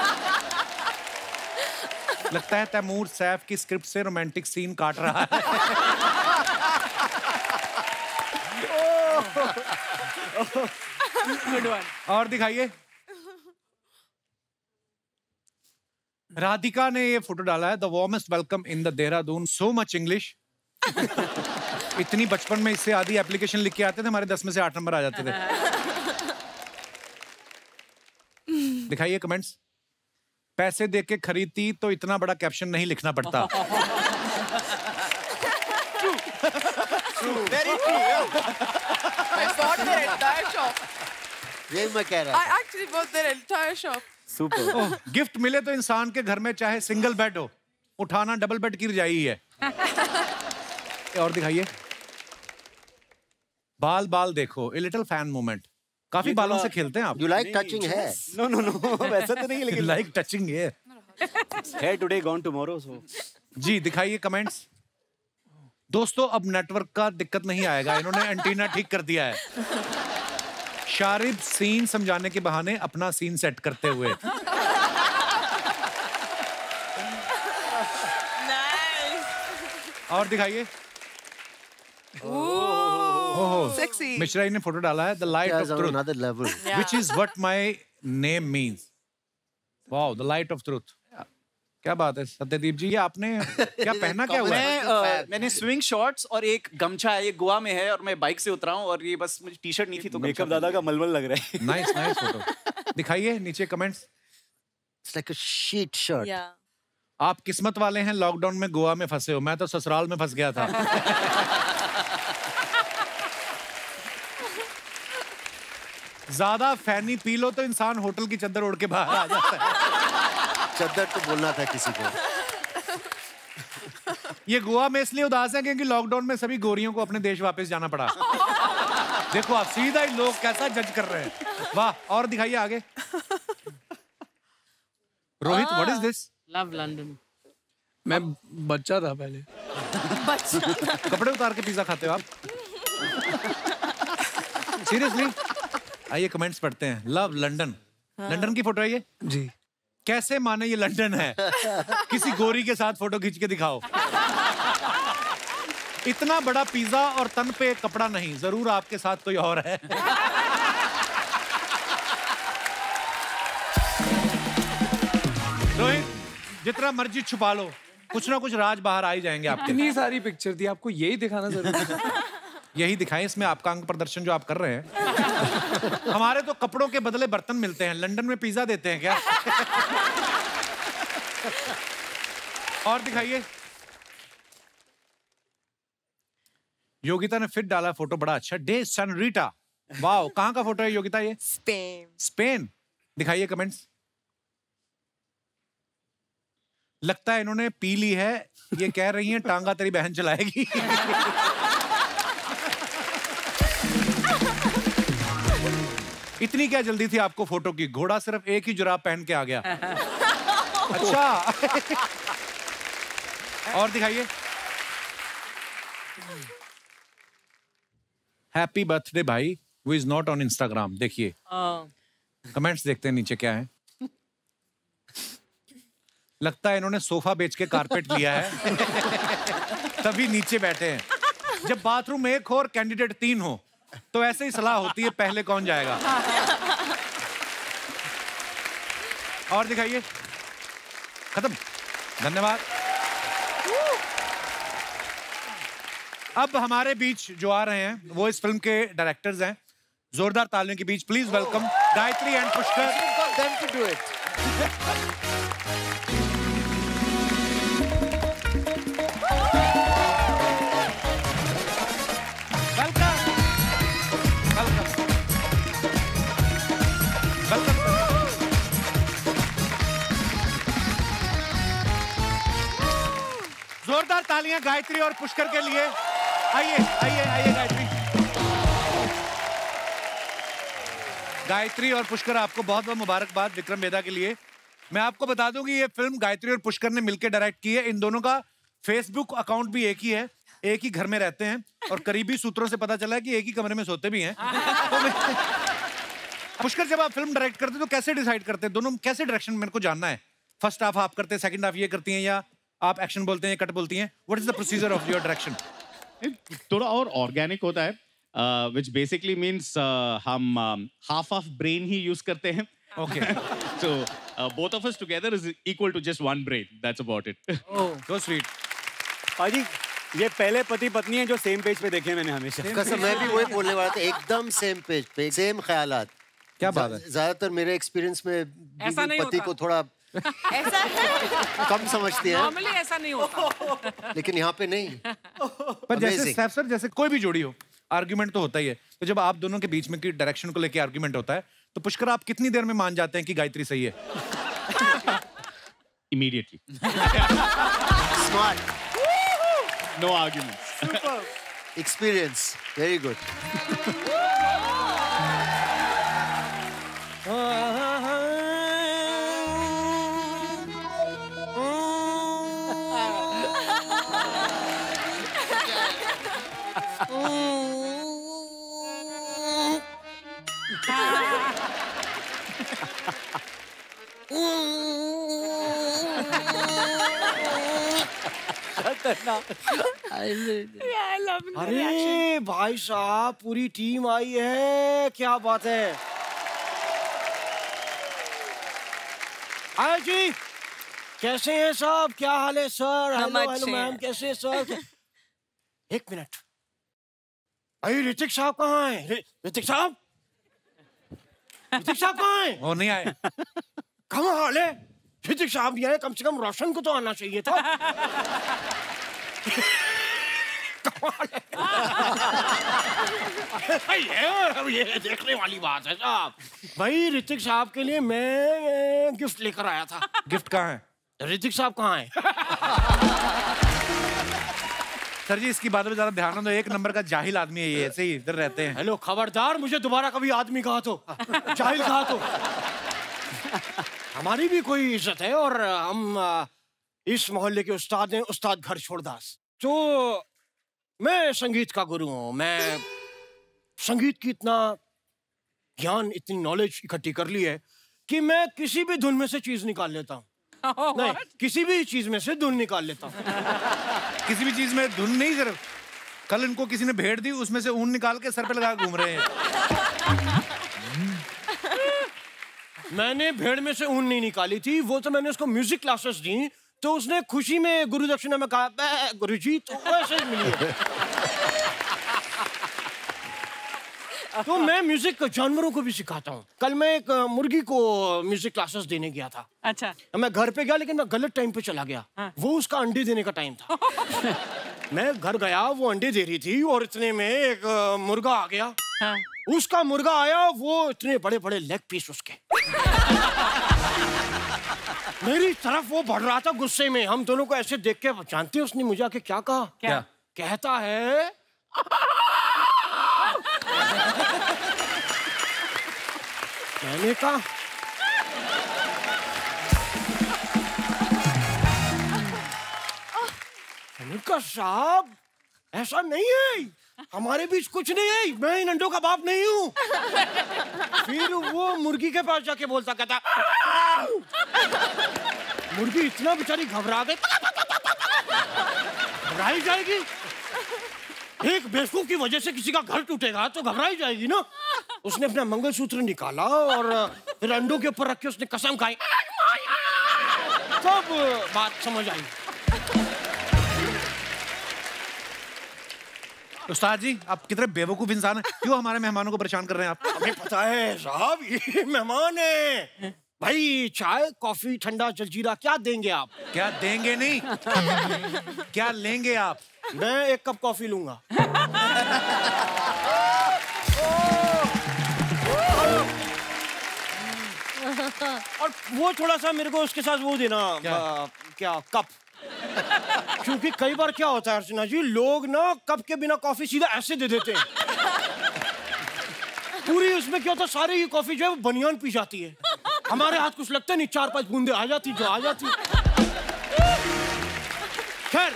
लगता है तैमूर सैफ की स्क्रिप्ट से रोमांटिक सीन काट रहा है। Good one. और दिखाइए। राधिका ने ये फोटो डाला है, the warmest welcome in the Dehradun, so much English. इतनी बचपन में इससे आधी एप्लीकेशन लिख के आते थे, हमारे 10 में से 8 नंबर आ जाते थे। दिखाइए कमेंट्स। पैसे दे के खरीदती तो इतना बड़ा कैप्शन नहीं लिखना पड़ता। Very true. I bought their entire shop. यही मैं कह रहा I actually bought their entire shop. Super. Gift मिले तो इंसान के घर में चाहे सिंगल बेड हो, उठाना डबल बेड की रजाई है। और दिखाइए। बाल बाल देखो, ए लिटिल फैन मोमेंट। काफी बालों से खेलते हैं आप। You like touching hair? No no no, वैसा तो नहीं है, लेकिन लाइक टचिंग है। है टुडे गॉन टुमारो सो। जी दिखाइए कमेंट्स। दोस्तों अब नेटवर्क का दिक्कत नहीं आएगा, इन्होंने एंटीना ठीक कर दिया है। शारिब सीन समझाने के बहाने अपना सीन सेट करते हुए। और दिखाइए। Sexy. मिश्रा ने फोटो डाला है, the light of on truth, another level. which is what my name means. Wow, the light of truth. क्या बात है सत्यदीप जी, ये आपने क्या पहना क्या हुआ है? मैंने स्विंग शॉर्ट्स और एक गमछा है, ये गोवा में है और मैं बाइक से उतरा हूँ, और ये बस मुझे टी शर्ट नहीं थी तो मेकअप दादा का मलमल लग रहा है। Nice nice photo. दिखाइए नीचे comments. It's like a sheet shirt. Yeah. आप किस्मत वाले हैं, लॉकडाउन में गोवा में फंसे हो, मैं तो ससुराल में फंस गया था। ज्यादा फैनी पी लो तो इंसान होटल की चद्दर ओढ़ के बाहर आ जाता है। चद्दर तो बोलना था किसी को। ये गोवा में इसलिए उदास है क्योंकि लॉकडाउन में सभी गोरियों को अपने देश वापस जाना पड़ा। देखो आप सीधा ही लोग कैसा जज कर रहे हैं। वाह, और दिखाइए आगे। Rohit, what is this? Love London. मैं बच्चा था पहले। कपड़े उतार के पिज्जा खाते हो आप? सीरियसली? आइए कमेंट्स पढ़ते हैं। लव लंदन, लंदन की फोटो है ये जी। कैसे माने ये लंदन है? किसी गोरी के साथ फोटो खींच के दिखाओ। इतना बड़ा पिज्जा और तन पे कपड़ा नहीं, जरूर आपके साथ कोई और है। रोहित, जितना मर्जी छुपा लो, कुछ ना कुछ राज बाहर आ ही जाएंगे आपके। इतनी सारी पिक्चर थी, आपको यही दिखाना जरूरी था। यही दिखाएं, इसमें आपका अंग प्रदर्शन जो आप कर रहे हैं। हमारे तो कपड़ों के बदले बर्तन मिलते हैं, लंदन में पिज्जा देते हैं क्या? और दिखाइए। योगिता ने फिर डाला फोटो, बड़ा अच्छा। डे सनरीटा, वाओ, कहाँ का फोटो है योगिता ये? Spain. स्पेन। दिखाइए कमेंट्स। लगता है इन्होंने पी ली है, ये कह रही हैं टांगा तेरी बहन चलाएगी। इतनी क्या जल्दी थी आपको फोटो की? घोड़ा सिर्फ एक ही जुराब पहन के आ गया। अच्छा। और दिखाइए। हैप्पी बर्थडे भाई, who is not on Instagram. देखिए कमेंट्स देखते हैं नीचे क्या है। लगता है इन्होंने सोफा बेच के कारपेट लिया है, तभी नीचे बैठे हैं। जब बाथरूम में एक हो और कैंडिडेट 3 हो तो ऐसे ही सलाह होती है, पहले कौन जाएगा। और दिखाइए। खत्म, धन्यवाद। अब हमारे बीच जो आ रहे हैं वो इस फिल्म के डायरेक्टर्स हैं। जोरदार तालियों के बीच please welcome Gayatri and Pushkar. जोरदार तालियां गायत्री और पुष्कर के लिए। आइए आइए आइए गायत्री। गायत्री और पुष्कर, आपको बहुत बहुत मुबारकबाद विक्रम वेदा के लिए। मैं आपको बता दूं कि ये फिल्म गायत्री और पुष्कर ने मिलकर डायरेक्ट की है। इन दोनों का फेसबुक अकाउंट भी एक ही है, एक ही घर में रहते हैं और करीबी सूत्रों से पता चला है कि एक ही कमरे में सोते भी हैं। पुष्कर, जब आप फिल्म डायरेक्ट करते तो कैसे डिसाइड करते हैं दोनों, कैसे डायरेक्शन मेरे को जानना है? फर्स्ट हाफ आप करते हैं, सेकंड हाफ ये करती हैं, या आप एक्शन बोलते हैं, कट बोलती हैं? What is the procedure of your direction? थोड़ा और ऑर्गेनिक होता है, which basically means हम half of brain ही यूज करते हैं. Okay. So both of us together is equal to just one brain. That's about it. Oh, so sweet. पाजी, ये पहले पति पत्नी है जो सेम पेज पे देखे मैंने हमेशा. कसम, मैं भी वही बोलने वाला था, एकदम सेम पेज पे, सेम ख्यालात. क्या बात है? ज्यादातर मेरे एक्सपीरियंस में पति को थोड़ा ऐसा कम समझती है. नॉर्मली ऐसा नहीं होता. लेकिन यहाँ पे नहीं. पर जैसे सैफ सर, जैसे कोई भी जोड़ी हो, आर्गुमेंट तो होता ही है. तो जब आप दोनों के बीच में की डायरेक्शन को लेके आर्गुमेंट होता है, तो पुष्कर आप कितनी देर में मान जाते हैं कि गायत्री सही है? Immediately. Smart. No arguments. Super. Experience. Very good. अरे भाई साहब, पूरी टीम आई है, क्या बात है. आया जी, कैसे हैं साहब? क्या हाल है सर? हेलो मैम, कैसे हैं सर? एक मिनट, भाई ऋतिक साहब कहाँ हैं? ऋतिक साहब, ऋतिक साहब कहाँ हैं? वो नहीं आए. कहाँ हाल है? ऋतिक साहब ये है, कम से कम रोशन को तो आना चाहिए था. ये देखने वाली बात है साहब. भाई ऋतिक साहब के लिए मैं गिफ्ट लेकर आया था. गिफ्ट कहाँ है? ऋतिक साहब कहाँ है? सर जी, इसकी बात में ज्यादा ध्यान दो. एक नंबर का जाहिल आदमी है ये, ऐसे ही इधर रहते हैं. हेलो, खबरदार मुझे दोबारा कभी आदमी कहा तो, जाहिल कहा तो. हमारी भी कोई इज्जत है और हम इस मोहल्ले के उस्ताद हैं, उस्ताद घर छोड़दास. तो मैं संगीत का गुरु हूँ. मैं संगीत की इतना ज्ञान, इतनी नॉलेज इकट्ठी कर ली है कि मैं किसी भी धुन में से चीज निकाल लेता हूँ. नहीं, किसी भी चीज में से धुन निकाल लेता हूँ. किसी भी चीज में धुन नहीं सर. कल इनको किसी ने भेड़ दी, उसमें से ऊन निकाल के सर पे लगा घूम रहे हैं. मैंने भेड़ में से ऊन नहीं निकाली थी, वो तो मैंने उसको म्यूजिक क्लासेस दी, तो उसने खुशी में गुरु दक्षिणा में कहा गुरुजी, तो वैसे ही मिली है. तो मैं म्यूजिक जानवरों को भी सिखाता हूँ. कल मैं एक मुर्गी को म्यूजिक क्लासेस देने गया था. अच्छा. मैं घर पे गया, लेकिन मैं गलत टाइम पे चला गया. वो उसका अंडे देने का टाइम था. मैं घर गया, वो अंडे दे रही थी और इतने में एक मुर्गा आ गया. उसका मुर्गा आया, वो इतने बड़े बड़े लेग पीस उसके. मेरी तरफ वो बढ़ रहा था गुस्से में. हम दोनों को ऐसे देख के, जानते हैं उसने मुझे आके क्या कहा? क्या कहता है? मैंने कहा साहब, ऐसा नहीं है, हमारे बीच कुछ नहीं है, मैं इन अंडों का बाप नहीं हूँ. फिर वो मुर्गी के पास जाके बोलता, कहता मुर्गी इतना बेचारी घबरा गई, घबराई जाएगी. एक बेवकूफ की वजह से किसी का घर टूटेगा तो घबराई जाएगी ना. उसने अपना मंगलसूत्र निकाला और फिर अंडों के ऊपर रख के उसने कसम खाई. तब बात समझ आई. उस्ताद जी, आप कितने बेवकूफ इंसान हैं. क्यों हमारे मेहमानों को परेशान कर रहे हैं आप? हमें पता है साहब, ये मेहमान है. भाई चाय, कॉफी, ठंडा, जलजीरा क्या देंगे आप? क्या देंगे नहीं, क्या लेंगे आप? मैं एक कप कॉफी लूंगा. और वो थोड़ा सा मेरे को उसके साथ वो देना. क्या कप? क्योंकि कई बार क्या होता है अर्चना जी, लोग ना कप के बिना कॉफी सीधा ऐसे दे देते हैं. पूरी उसमें क्या होता है, सारी ही कॉफी जो है वो बनियान पी जाती है. हमारे हाथ कुछ लगता नहीं, 4-5 बूंदे आ जाती जो आ जाती। खैर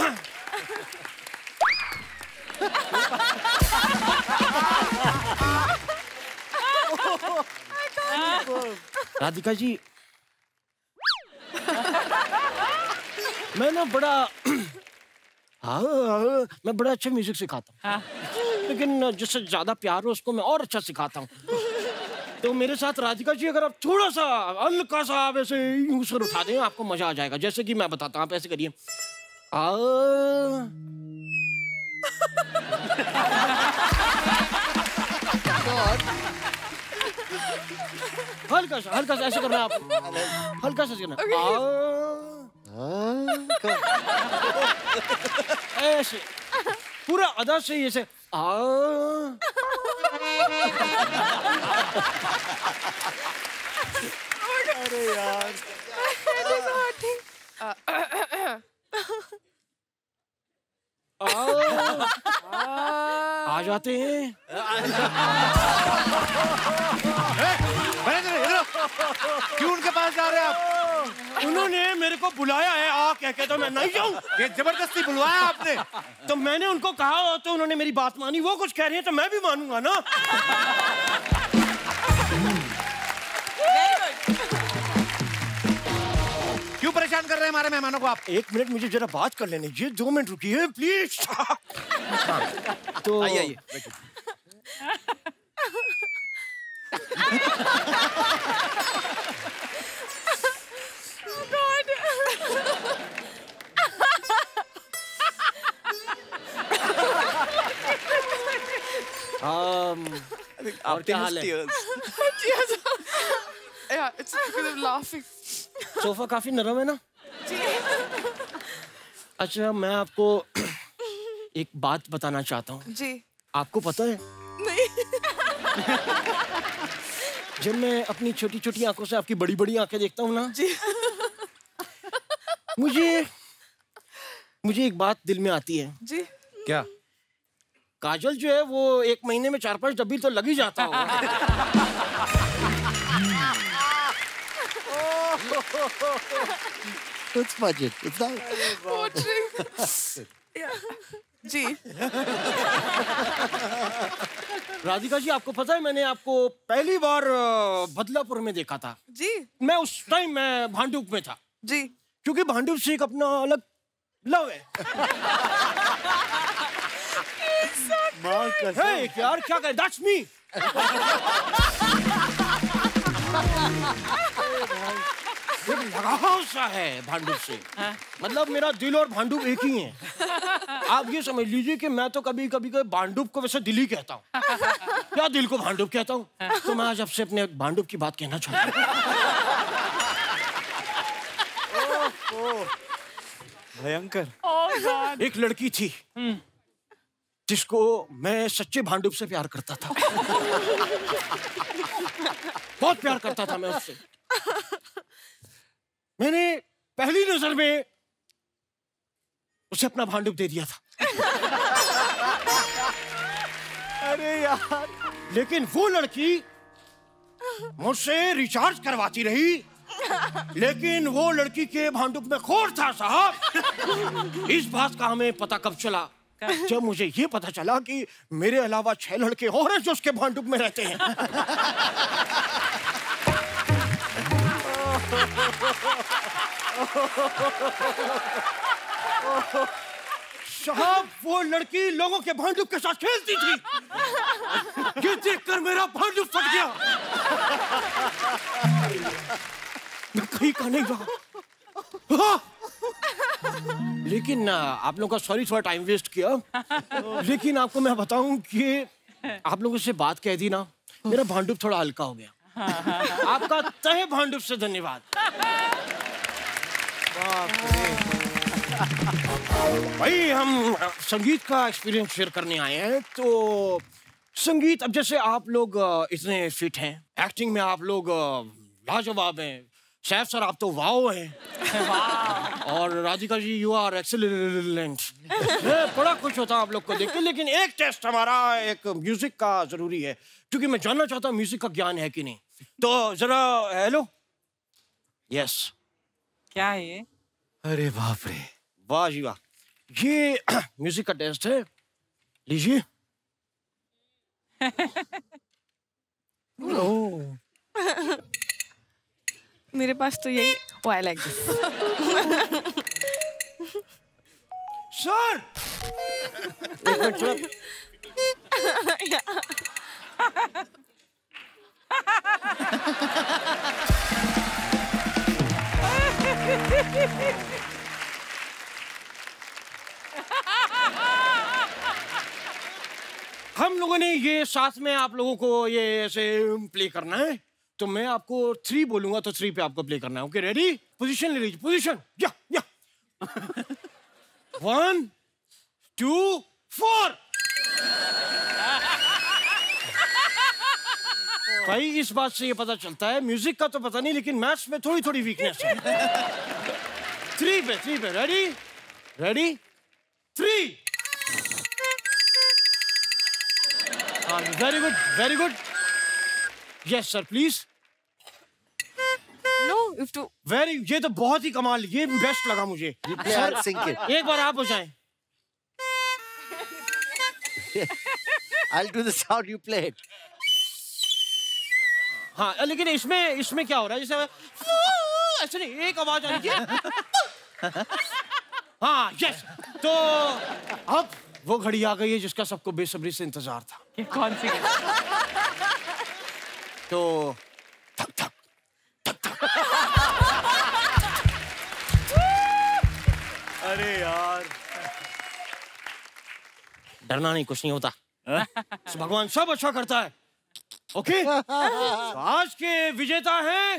राधिका जी, मैं ना बड़ा मैं बड़ा अच्छा म्यूजिक सिखाता हूँ, लेकिन जिससे ज्यादा प्यार हो उसको मैं और अच्छा सिखाता हूँ। तो मेरे साथ राधिका जी अगर आप थोड़ा सा हल्का सा वैसे यूं सर उठा दें, आपको मजा आ जाएगा। जैसे कि मैं बताता हूँ, आप ऐसे करिए। हल्का सा ऐसे करना, आप हल्का सा करना। ऐसे पूरा अदा से ऐसे अरे यार आ जाते हैं। क्यों उनके पास जा रहे हैं आप? उन्होंने मेरे को बुलाया है, आ कह के तो मैं नहीं जाऊं। ये जबरदस्ती बुलवाया आपने? तो मैंने उनको कहा तो उन्होंने मेरी बात मानी। वो कुछ कह रही है तो मैं भी मानूंगा ना। क्यों परेशान कर रहे हैं हमारे मेहमानों को आप? 1 मिनट मुझे जरा बात कर लेने दीजिए, 2 मिनट रुकिए प्लीज। तो आइए। और क्या हाल है? Yeah, it's because of laughing. Sofa काफी नरम है ना? अच्छा, मैं आपको एक बात बताना चाहता हूँ। जी। आपको पता है? नहीं। जब मैं अपनी छोटी छोटी आंखों से आपकी बड़ी बड़ी आंखें देखता हूँ ना, जी। मुझे एक बात दिल में आती है। जी। क्या? काजल जो है वो 1 महीने में 4-5 डब्बी तो लग ही जाता होगा। It's budget. It's not. जी। राधिका जी, आपको पता है मैंने आपको पहली बार बदलापुर में देखा था। जी। मैं उस टाइम मैं भांडुप में था। जी। क्योंकि भांडुप से एक अपना अलग लव है। Hey, यार क्या करे? That's me. लगाव सा है भांडुप से। मतलब मेरा दिल और भांडुप एक ही है। आप ये समझ लीजिए कि मैं तो कभी कभी भांडुप को वैसे दिल ही कहता हूँ, या दिल को भांडुप कहता हूँ। तो मैं आज आपसे अपने भांडुप की बात कहना चाहता हूँ। भयंकर। एक लड़की थी जिसको मैं सच्चे भांडुप से प्यार करता था। बहुत प्यार करता था मैं उससे। मैंने पहली नजर में उसे अपना भांडुप दे दिया था। अरे यार। लेकिन वो लड़की मुझसे रिचार्ज करवाती रही, लेकिन वो लड़की के भांडुप में खोर था साहब। इस बात का हमें पता कब चला? जब मुझे ये पता चला कि मेरे अलावा 6 लड़के और हैं जो उसके भांडुप में रहते हैं। साहब, वो लड़की लोगों के भांडुप के साथ खेलती थी। ये देखकर मेरा भांडुप फट गया। मैं कहीं का नहीं रहा। लेकिन आप लोगों का सॉरी, थोड़ा टाइम वेस्ट किया। लेकिन आपको मैं बताऊं कि आप लोगों से बात कह दी ना, मेरा भांडुप थोड़ा हल्का हो गया। आपका तहे भांडुप से धन्यवाद। भाई, हम संगीत का एक्सपीरियंस शेयर करने आए हैं। तो संगीत, अब जैसे आप लोग इतने फिट हैं, एक्टिंग में आप लोग लाजवाब हैं, सैफ सर आप तो वाओ हैं, और Radhika ji you are excellent. मैं बड़ा खुश होता हूँ आप लोग को देख के। लेकिन एक टेस्ट हमारा एक म्यूजिक का जरूरी है, क्योंकि मैं जानना चाहता हूँ म्यूजिक का ज्ञान है कि नहीं। तो जरा हेलो। यस। क्या है ये? अरे बाप रे, वाह जी वाह। ये म्यूजिक का टेस्ट है, लीजिए। मेरे पास तो यही आई लाइक दिस। सर एक मिनट थोड़ा। हम लोगों ने ये साथ में आप लोगों को ये ऐसे प्ले करना है, तो मैं आपको 3 बोलूंगा तो 3 पे आपको प्ले करना है। Okay ready? पोजीशन ले लीजिए, पोजीशन। या 1 2 4। भाई इस बात से ये पता चलता है, म्यूजिक का तो पता नहीं लेकिन मैथ्स में थोड़ी थोड़ी वीकनेस है। 3 पे ready? Ready 3। Very good. Yes sir please. No if too very, ये तो बहुत ही कमाल, ये बेस्ट लगा मुझे। सर एक बार आप हो जाएं। I'll do the sound you played. हाँ लेकिन इसमें क्या हो रहा है, जैसे ऐसे नहीं, एक आवाज आ रही है। हाँ यस। तो अब वो घड़ी आ गई है जिसका सबको बेसब्री से इंतजार था। ये कौन सी? तो थक थक थक थक। अरे यार डरना नहीं, कुछ नहीं होता। भगवान सब अच्छा करता है। ओके तो आज के विजेता हैं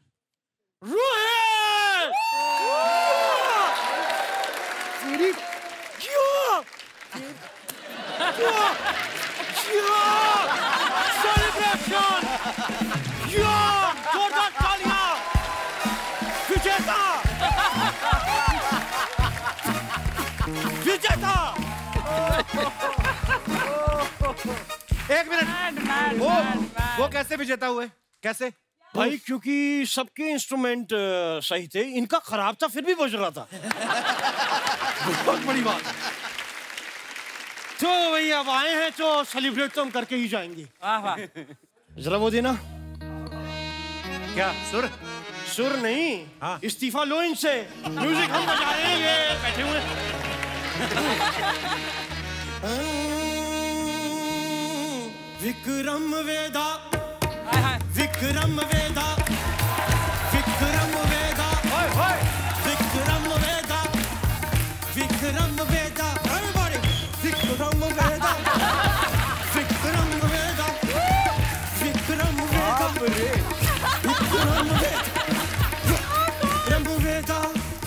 रोहित। सेलिब्रेशन, जोरदार तालियां। विजेता विजेता। एक मिनट, वो कैसे विजेता हुए? कैसे? भाई क्योंकि सबके इंस्ट्रूमेंट सही थे, इनका खराब था फिर भी बज रहा था। बहुत बड़ी बात। तो भैया अब आए हैं तो सेलिब्रेट तो हम करके ही जाएंगे। जरा वो देना। क्या सुर? सुर नहीं, हाँ। इस्तीफा लो इनसे। म्यूजिक हम बजा रहे हैं, ये बैठे हुए। विक्रम वेदा, विक्रम वेदा, विक्रम वेदा, विक्रम वेदा, विक्रम वेदा, everybody, विक्रम वेदा, विक्रम वेदा, विक्रम वेदा, विक्रम वेदा,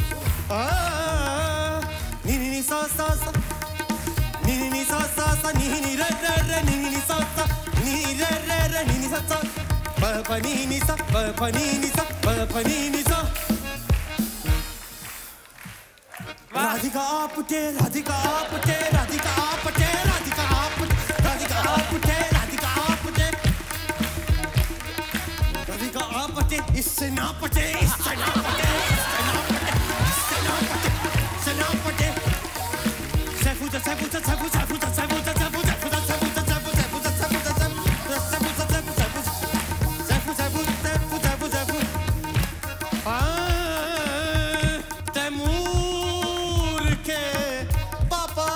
नी नी नी सा सा सा, नी नी नी सा सा सा, नी नी रे रे रे, नी नी सा सा, नी रे रे रे, नी नी सा सा, प प नी नी सा, प प नी नी सा, प प नी नी सा। राधिका आपटे, राधिका आपटे, राधिका आपटे, राधिका आपटे, राधिका आपटे, राधिका आपटे, राधिका आपटे, इससे ना पटे, इससे ना पटे, इससे ना पटे, इससे ना पटे, इससे ना पटे। सेफुता सेफुता सेफुता सेफुता सेफुता सेफुता सेफुता सेफुता सेफुता सेफुता सेफुता सेफुता। तैमूर के पापा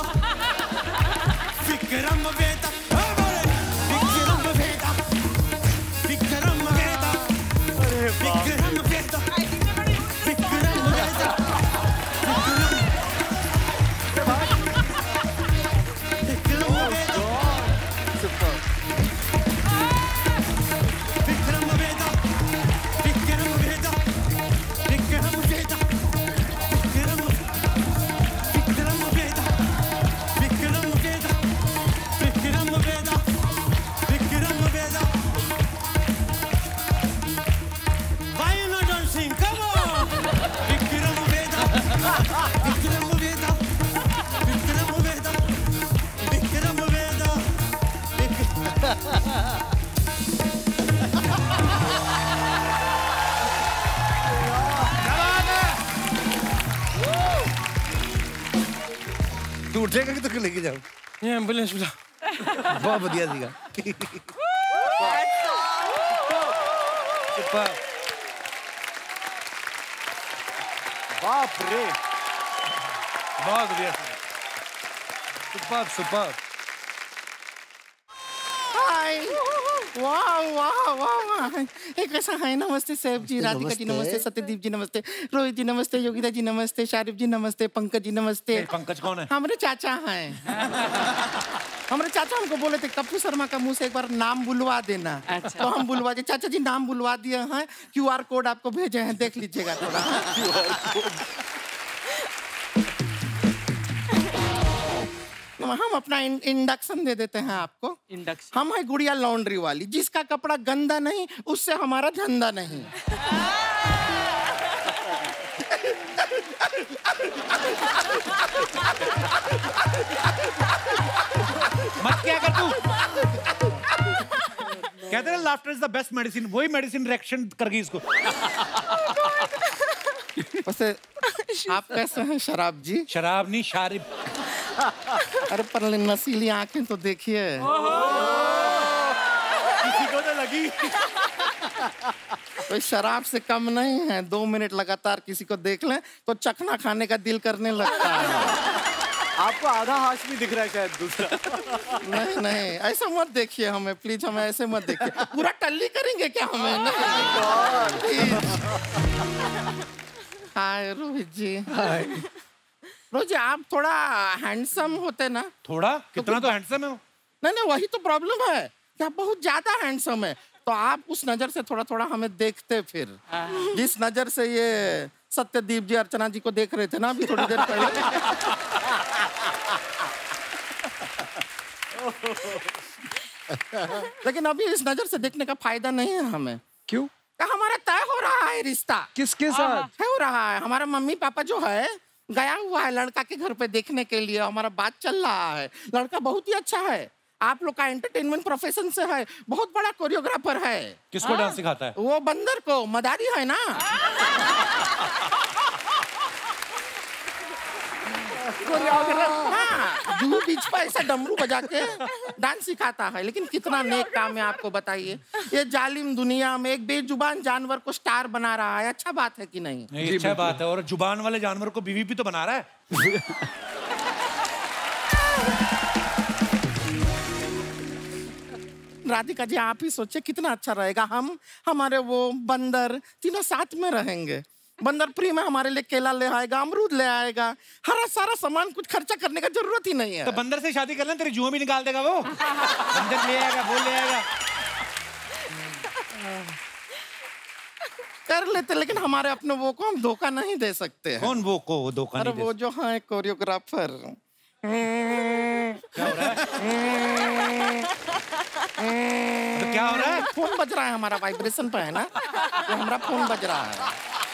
विक्रम वेदा, विक्रम वेदा, विक्रम वेदा, विक्रम वेदा। तू उठेगा कि तो लेके जाओ? ये एम्बुलेंस बुला। बहुत बढ़िया सीगा। बाप रे, बहुत बढ़िया। सुपर। हाय, वाह वाह वाह, एक ऐसा है। नमस्ते सैफ जी, राधिका जी नमस्ते, सत्यदीप जी नमस्ते, रोहित जी नमस्ते, योगिता जी नमस्ते, शारिफ जी नमस्ते, पंकज जी नमस्ते। पंकज कौन है? हमारे चाचा हैं। हमारे चाचा हमको बोले थे कप्पू शर्मा का मुंह से एक बार नाम बुलवा देना। अच्छा। तो हम बुलवा दिए। चाचा जी नाम बुलवा दिए हैं, QR कोड आपको भेजे हैं, देख लीजिएगा थोड़ा। हम अपना इंडक्शन दे देते हैं आपको। इंडक्शन? हम है गुड़िया लॉन्ड्री वाली, जिसका कपड़ा गंदा नहीं उससे हमारा धंधा नहीं। मत क्या कर तू? कहते हैं laughter is the best medicine, वही मेडिसिन रिएक्शन कर गई इसको। वैसे आप कैसे हैं शराब जी? शराब नहीं, शारिब। अरे पर नशीली आंखें तो देखिए। किसी को तो लगी। तो शराब से कम नहीं है। 2 मिनट लगातार किसी को देख लें तो चखना खाने का दिल करने लगता है। आपको आधा हाशमी दिख रहा है शायद दूसरा। नहीं, ऐसा मत देखिए हमें प्लीज, हमें ऐसे मत देखिए। पूरा टल्ली करेंगे क्या हमें? नहीं। हाय रोहित जी। रोहित जी आप थोड़ा हैंडसम होते ना। थोड़ा? कितना तो हैंडसम है वो। नहीं, वही तो प्रॉब्लम है कि आप बहुत ज्यादा हैंडसम है। तो आप उस नजर से थोड़ा हमें देखते फिर, जिस नजर से ये सत्यदीप जी अर्चना जी को देख रहे थे ना अभी थोड़ी देर पहले। लेकिन अभी इस नजर से देखने का फायदा नहीं है हमें। क्यों? हमारा तय हो रहा है रिश्ता। किसके साथ? तय हो रहा है। हमारा मम्मी पापा जो है गया हुआ है लड़का के घर पे देखने के लिए। हमारा बात चल रहा है। लड़का बहुत ही अच्छा है, आप लोग का एंटरटेनमेंट प्रोफेशन से है, बहुत बड़ा कोरियोग्राफर है। किसको डांस सिखाता है? वो बंदर को, मदारी है ना। हाँ, जूहू बीच पर ऐसा डमरू बजा के डांस सिखाता है। लेकिन कितना नेक काम है आपको बताइए। ये जालिम दुनिया में एक बेजुबान जानवर को स्टार बना रहा है। अच्छा बात है कि नहीं? नहीं, अच्छा बात है। और जुबान वाले जानवर को बीवी भी तो बना रहा है। राधिका जी आप ही सोचिए कितना अच्छा रहेगा। हम हमारे वो बंदर तीनों साथ में रहेंगे। बंदर फ्री में हमारे लिए केला ले आएगा, अमरूद ले आएगा, हरा सारा सामान, कुछ खर्चा करने का जरूरत ही नहीं है। तो बंदर से शादी कर ले, तेरी जुआ भी निकाल देगा वो। बंदर ले आएगा, वो ले आएगा। कर लेते, लेकिन हमारे अपने वो को हम धोखा नहीं दे सकते हैं। कौन वो को धोखा नहीं दे? वो जो है कोरियोग्राफर। क्या हो रहा है? तो क्या हो रहा है? फोन बज रहा है हमारा, वाइब्रेशन पे है ना, तो हमारा फोन बज रहा है।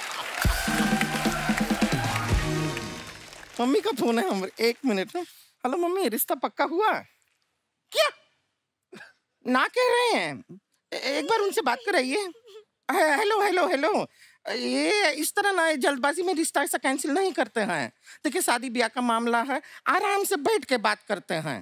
मम्मी का फोन है हमारे। 1 मिनट। हेलो मम्मी, रिश्ता पक्का हुआ? क्या ना कह रहे हैं? एक बार उनसे बात कराइए। हेलो हेलो हेलो, ये इस तरह ना जल्दबाजी में रिश्ता ऐसा कैंसिल नहीं करते हैं। देखिए शादी ब्याह का मामला है, आराम से बैठ के बात करते हैं।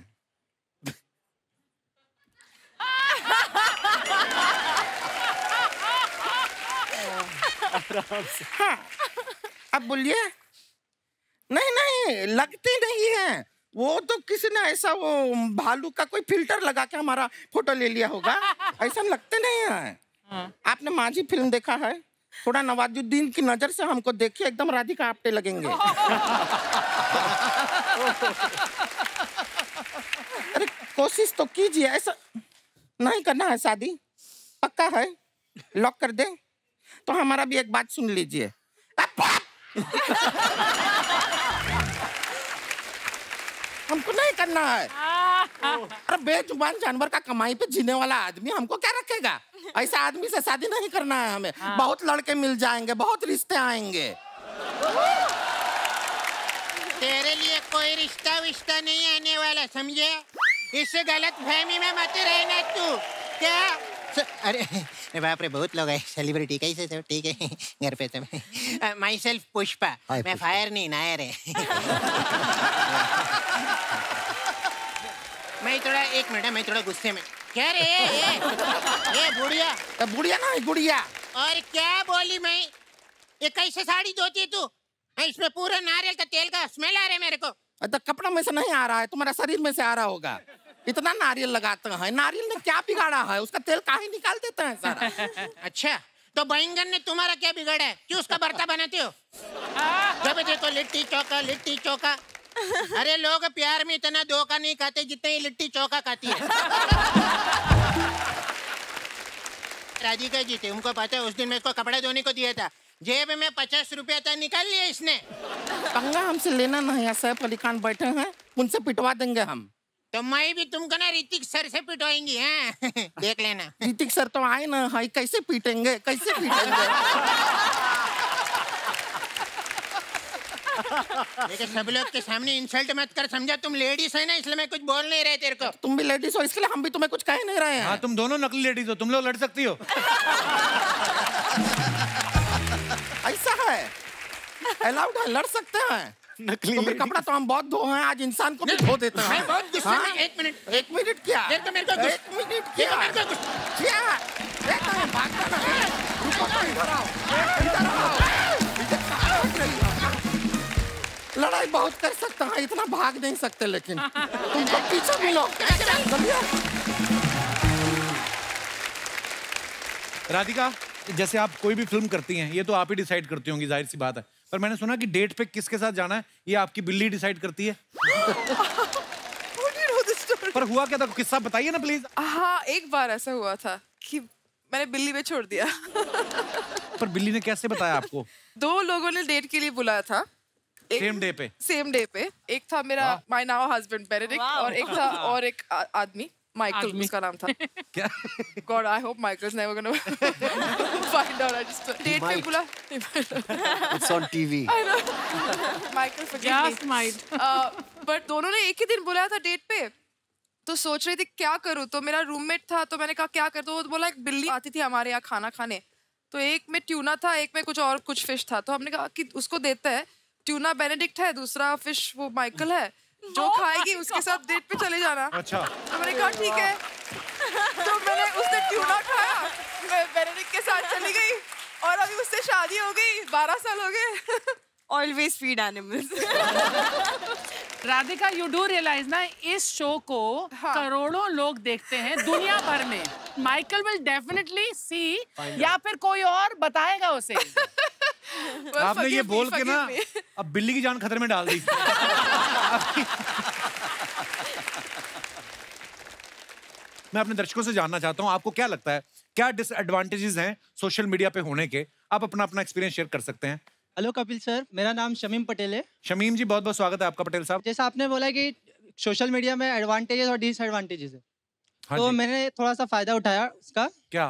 हाँ, अब बोलिए। नहीं, लगती नहीं है। वो तो किसी ने ऐसा वो भालू का कोई फिल्टर लगा के हमारा फोटो ले लिया होगा। ऐसा लगते नहीं है। आपने माझी फिल्म देखा है? थोड़ा नवाजुद्दीन की नजर से हमको देखिए, एकदम राधिका आप्टे लगेंगे। अरे कोशिश तो कीजिए, ऐसा नहीं करना है शादी। पक्का है? लॉक कर दे? तो हमारा भी एक बात सुन लीजिए। हमको नहीं करना है। अरे बेजुबान जानवर का कमाई पे जीने वाला आदमी हमको क्या रखेगा? ऐसा आदमी से शादी नहीं करना है हमें। बहुत लड़के मिल जाएंगे, बहुत रिश्ते आएंगे। तेरे लिए कोई रिश्ता विश्ता नहीं आने वाला, समझे? इससे गलत फहमी में मत रहना तू। क्या? अरे बाप रे बहुत लोग हैं सेलिब्रिटी कैसे सब ठीक है घर पे सब माई सेल्फ पुष्पा मैं फायर नहीं नायर है मैं थोड़ा एक मिनट है मैं थोड़ा गुस्से में क्या रे ये बुढ़िया बुढ़िया ना गुड़िया और क्या बोली मैं ये कैसे साड़ी धोती तू इसमें पूरा नारियल का तेल का स्मेल आ रहा है मेरे को तो कपड़ा में से नहीं आ रहा है तुम्हारा शरीर में से आ रहा होगा इतना नारियल लगाते हैं नारियल ने क्या बिगाड़ा है उसका तेल काहे निकाल देते हैं सारा अच्छा तो बैंगन ने तुम्हारा क्या बिगाड़ा है क्यों उसका भरता बनाते हो जब देखो लिट्टी चोखा अरे लोग प्यार में इतना धोखा नहीं खाते जितने लिट्टी चोखा खाती है राधिका जी थे उनको पता है उस दिन मैं इसको कपड़ा धोने को दिया था जेब में 50 रुपया था निकाल लिया इसने पंगा हमसे लेना नहीं है सैफ अली खान बैठे हैं उनसे पिटवा देंगे हम तो मैं भी तुमको ना ऋतिक सर से पिटवाएंगी हैं देख लेना ऋतिक सर तो आए ना हाई कैसे पीटेंगे लेकिन सब लोग के सामने इंसल्ट मत कर समझा तुम लेडीज है ना इसलिए मैं कुछ बोल नहीं रहे तेरे को तुम भी लेडीज हो इसलिए हम भी तुम्हें कुछ कह नहीं रहे हैं हाँ तुम दोनों नकली लेडीज हो तुम लोग लड़ सकती हो ऐसा है अलाउड है लड़ सकते हैं नकली तो कपड़ा तो हम बहुत धो हैं आज इंसान को भी धो देते हैं मैं बहुत गुस्से में एक मिनट क्या मेरे को भागना नहीं रुको तो इधर आओ लड़ाई बहुत कर सकता है इतना भाग नहीं सकते लेकिन तुमको पीछे मिलो राधिका जैसे आप कोई भी फिल्म करती हैं ये तो आप ही डिसाइड करती होंगी जाहिर सी बात है पर मैंने सुना कि डेट पे किसके साथ जाना है ये आपकी बिल्ली डिसाइड करती है पर हुआ क्या था किस्सा बताइए ना प्लीज हाँ एक बार ऐसा हुआ था कि मैंने बिल्ली पे छोड़ दिया पर बिल्ली ने कैसे बताया आपको 2 लोगों ने डेट के लिए बुलाया था सेम डे पे एक था मेरा माय नाउ हस्बैंड बेनेडिक्ट और एक था और एक आदमी माइकल उसका नाम था क्या god I hope Michael's never gonna find out I just date पे बुला it's on TV Michael forgive me but दोनों ने एक ही दिन बुलाया था डेट पे तो सोच रही थी क्या करूं तो मेरा रूममेट था तो मैंने कहा क्या कर तो वो बोला एक बिल्ली आती थी हमारे यहाँ खाना खाने तो एक में ट्यूना था एक में कुछ फिश था तो हमने कहा कि उसको देते हैं ट्यूना बेनेडिक्ट है दूसरा फिश वो माइकल है जो खाएगी उसके साथ डेट पे चले जाना अच्छा तो मैंने कहा ठीक है तो मैंने उसने ट्यूना खाया मैं बेनेडिक्ट के साथ चली गई और अभी उससे शादी हो गई 12 साल हो गए always feed animals Radhika you do realize ना इस शो को करोड़ों लोग देखते हैं दुनिया भर में माइकल विल डेफिनेटली सी या फिर कोई और बताएगा उसे आपने ये बोल के ना अब बिल्ली की जान खतरे में डाल दी मैं अपने दर्शकों से जानना चाहता हूँ आपको क्या लगता है क्या डिसएडवांटेजेस हैं सोशल मीडिया पे होने के आप अपना एक्सपीरियंस शेयर कर सकते हैं हेलो कपिल सर मेरा नाम शमीम पटेल है शमीम जी बहुत बहुत स्वागत है आपका पटेल साहब जैसा आपने बोला कि सोशल मीडिया में एडवांटेजेस और डिसएडवांटेजेस है तो मैंने थोड़ा सा फायदा उठाया उसका क्या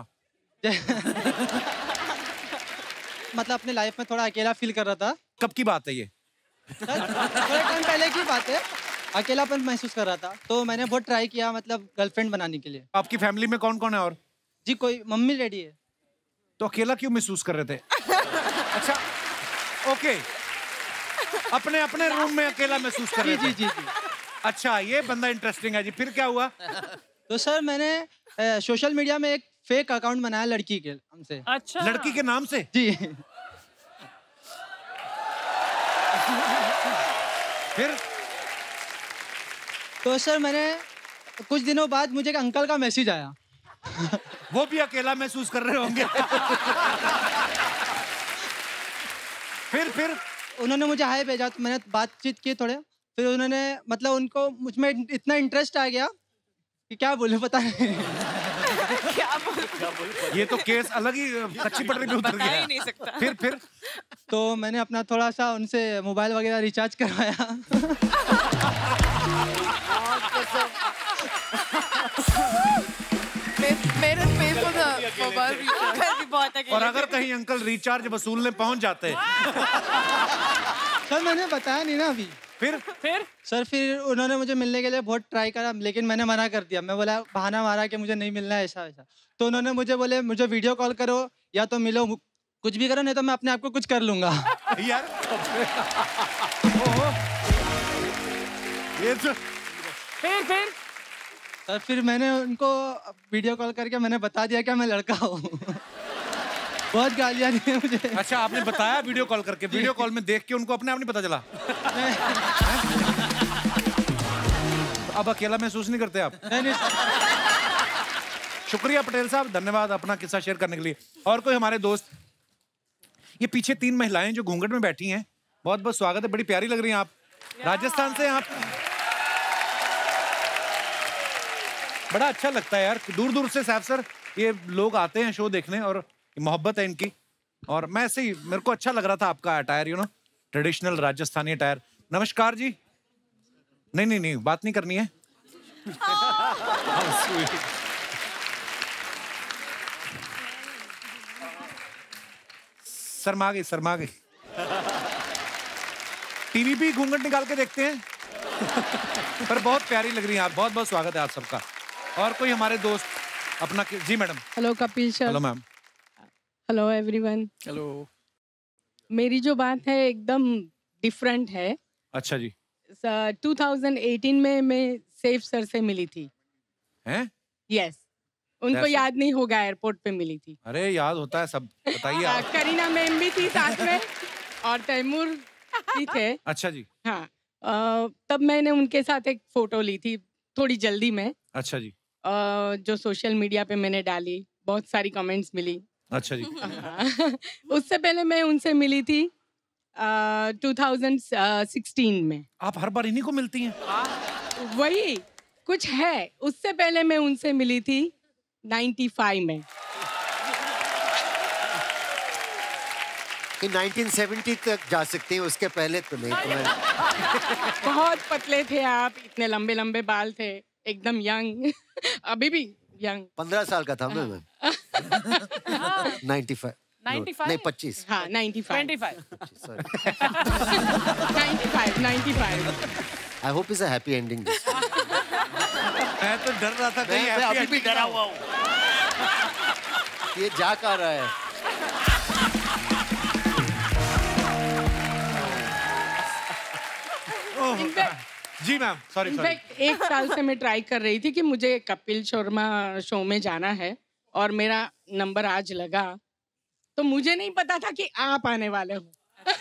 मतलब अपने लाइफ में थोड़ा अकेला फील कर रहा था कब की बात है ये थोड़े टाइम पहले की बात है अकेलापन महसूस कर रहा था तो मैंने बहुत ट्राई किया मतलब गर्लफ्रेंड बनाने के लिए आपकी फैमिली में कौन कौन है और जी कोई मम्मी रेडी है तो अकेला क्यों महसूस कर रहे थे अच्छा ओके अपने अपने रूम में अकेला महसूस कर रहे थे जी अच्छा ये बंदा इंटरेस्टिंग है जी फिर क्या हुआ तो सर मैंने सोशल मीडिया में एक फेक अकाउंट बनाया लड़की के हमसे अच्छा लड़की के नाम से जी फिर तो सर मैंने कुछ दिनों बाद मुझे एक अंकल का मैसेज आया वो भी अकेला महसूस कर रहे होंगे फिर उन्होंने मुझे हाय भेजा तो मैंने बातचीत की थोड़े फिर उन्होंने मतलब उनको मुझ में इतना इंटरेस्ट आ गया कि क्या बोलूं पता नहीं ये तो केस अलग ही कच्ची पटरी पे उतर गया नहीं सकता फिर तो मैंने अपना थोड़ा सा उनसे मोबाइल वगैरह रिचार्ज करवाया मेरे पे फॉर द मोबाइल रिचार्ज भी बहुत है और अगर कहीं अंकल रिचार्ज वसूलने पहुंच जाते सर मैंने बताया नहीं ना अभी। फिर सर फिर उन्होंने मुझे मिलने के लिए बहुत ट्राई करा, लेकिन मैंने मना कर दिया। मैं बोला, बहाना मारा कि मुझे नहीं मिलना है ऐसा वैसा। तो उन्होंने मुझे बोले मुझे वीडियो कॉल करो या तो मिलो, कुछ भी करो, नहीं तो मैं अपने आप को कुछ कर लूंगा। यार ये तो फिर सर फिर मैंने उनको वीडियो कॉल करके मैंने बता दिया कि मैं लड़का हूँ। बहुत गालियाँ दी मुझे। अच्छा, आपने बताया वीडियो कॉल करके? वीडियो कॉल में देख के उनको अपने आप नहीं पता चला? अब अकेला महसूस नहीं करते आप? नहीं। शुक्रिया पटेल साहब, धन्यवाद अपना किस्सा शेयर करने के लिए। और कोई हमारे दोस्त? ये पीछे 3 महिलाएं जो घूंघट में बैठी हैं, बहुत बहुत स्वागत है, बड़ी प्यारी लग रही हैं आप। राजस्थान से आप, बड़ा अच्छा लगता है यार, दूर दूर से साहब सर ये लोग आते हैं शो देखने और मोहब्बत है इनकी। और मैं ऐसे ही, मेरे को अच्छा लग रहा था आपका attire, you know, traditional Rajasthani attire. नमस्कार जी। नहीं, बात नहीं करनी है। शर्मा गई। टीवी भी घूंघट निकाल के देखते हैं। पर बहुत प्यारी लग रही हैं आप, बहुत बहुत स्वागत है आप सबका। और कोई हमारे दोस्त अपना? जी madam. Hello Kapil sir. Hello ma'am. Hello everyone. Hello. मेरी जो बात है एकदम डिफरेंट है। अच्छा जी। 2018 में मैं सैफ सर से मिली थी। हैं? यस। उनको याद नहीं होगा, एयरपोर्ट पे मिली थी। अरे याद होता है सब, बताइए आप। करीना मैम भी थी साथ में और तैमूर भी थे। अच्छा जी। हाँ, तब मैंने उनके साथ एक फोटो ली थी थोड़ी जल्दी में। अच्छा जी। जो सोशल मीडिया पे मैंने डाली, बहुत सारी कमेंट्स मिली। अच्छा जी। उससे पहले मैं उनसे मिली थी 2016 में। आप हर बार इन्हीं को मिलती हैं? वही कुछ है। उससे पहले मैं उनसे मिली थी 95 में। 1970 तक जा सकती हैं, उसके पहले तो नहीं। बहुत पतले थे आप, इतने लंबे लंबे बाल थे, एकदम यंग। अभी भी यंग। 15 साल का था मैं। 95 नहीं 25। हाँ 95 I hope is a happy ending. मैं तो डर रहा था कहीं मैं अभी भी डरा हुआ हूँ। ये जा कहाँ रहा है? जी मैम, सॉरी। इनफैक्ट 1 साल से मैं ट्राई कर रही थी कि मुझे कपिल शर्मा शो में जाना है और मेरा नंबर आज लगा, तो मुझे नहीं पता था कि आप आने वाले हो।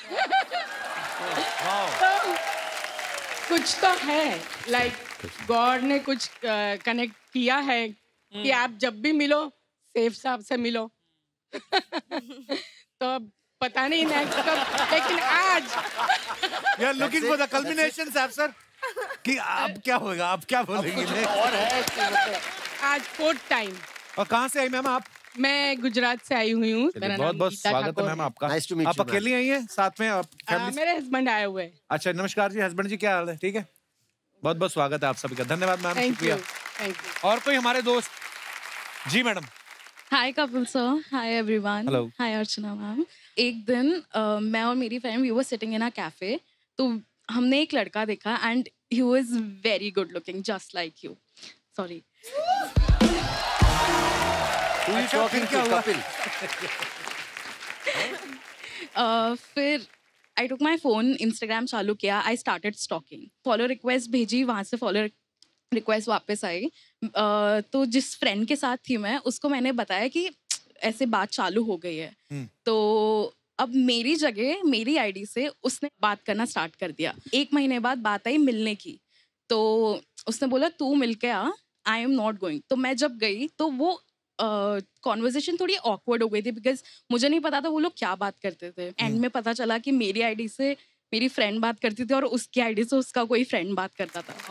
तो कुछ तो है, लाइक गॉड ने कुछ कनेक्ट किया है कि आप जब भी मिलो सैफ साहब से मिलो। तो पता नहीं नेक्स्ट कब, लेकिन आज you are looking for the culmination साहब सर कि अब क्या होगा, अब क्या बोलेंगे? और है आज 4th टाइम। और कहाँ से आई मैम आप? मैं गुजरात से आई हुई हूँ। बहुत बहुत स्वागत है मैम आपका। Nice to meet आप you, अकेली आई हैं साथ में? आप मेरे हस्बैंड आए हुए हैं। अच्छा, नमस्कार जी। हस्बैंड जी क्या हाल है? ठीक है, बहुत बहुत स्वागत है आप सभी का। धन्यवाद मैम, शुक्रिया। Thank you. और कोई हमारे दोस्त? जी madam. Hi Kapil sir, hi everyone. Hello. Hi Archana ma'am. एक दिन मैं और मेरी friend we were sitting in a cafe, तो हमने एक लड़का देखा and he was very good looking, just like you. Sorry. फिर I took my phone, Instagram चालू किया, I started stalking, follow request भेजी, वहाँ से फॉलो रिक्वेस्ट वापस आई। तो जिस फ्रेंड के साथ थी मैं, उसको मैंने बताया कि ऐसे बात चालू हो गई है। तो अब मेरी जगह मेरी आईडी से उसने बात करना स्टार्ट कर दिया। 1 महीने बाद बात आई मिलने की, तो उसने बोला तू मिल के आ, आई एम नॉट गोइंग। तो मैं जब गई तो वो कॉन्वर्जेशन थोड़ी ऑकवर्ड हो गई थी, बिकॉज मुझे नहीं पता था वो लोग क्या बात करते थे। एंड में पता चला कि मेरी आईडी से मेरी फ्रेंड बात करती थी और उसकी आईडी से उसका कोई फ्रेंड बात करता था।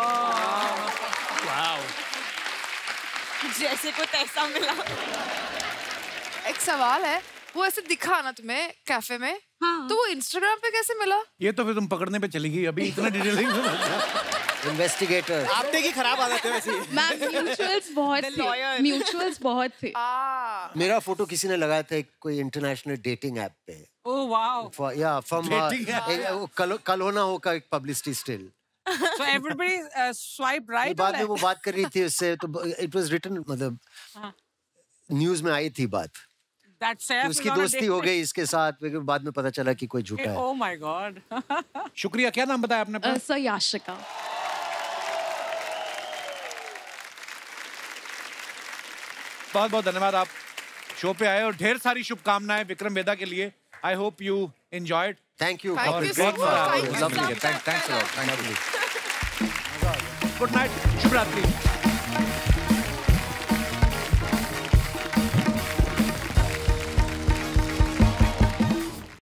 जैसे को तैसा मिला। एक सवाल है, वो ऐसे दिखा ना तुम्हें कैफे में, हाँ। तो वो इंस्टाग्राम पे कैसे मिला? ये तो फिर तुम पकड़ने पे चली गई, अभी इतना डिटेलिंग में इन्वेस्टिगेटर। आपने की खराब आदत है वैसे। मैम म्यूचुअल्स बहुत थे। मेरा फोटो किसी ने लगाया था कोई इंटरनेशनल डेटिंग ऐप पे। Oh wow. या फ्रॉम कल होना हो का एक publicity still. So everybody swipe right. बाद में वो बात कर रही थी उससे, तो इट वाज रिटन, मतलब न्यूज में आई थी बात। उसकी दोस्ती हो गई इसके साथ, लेकिन बाद में पता चला कि कोई झूठा है। Oh my God. शुक्रिया। क्या नाम बताया आपने? सर याशिका। बहुत बहुत धन्यवाद, आप शो पे आए और ढेर सारी शुभकामनाएं विक्रम वेदा के लिए। I hope you enjoyed. Thank you. Good night, शुभ रात्रि।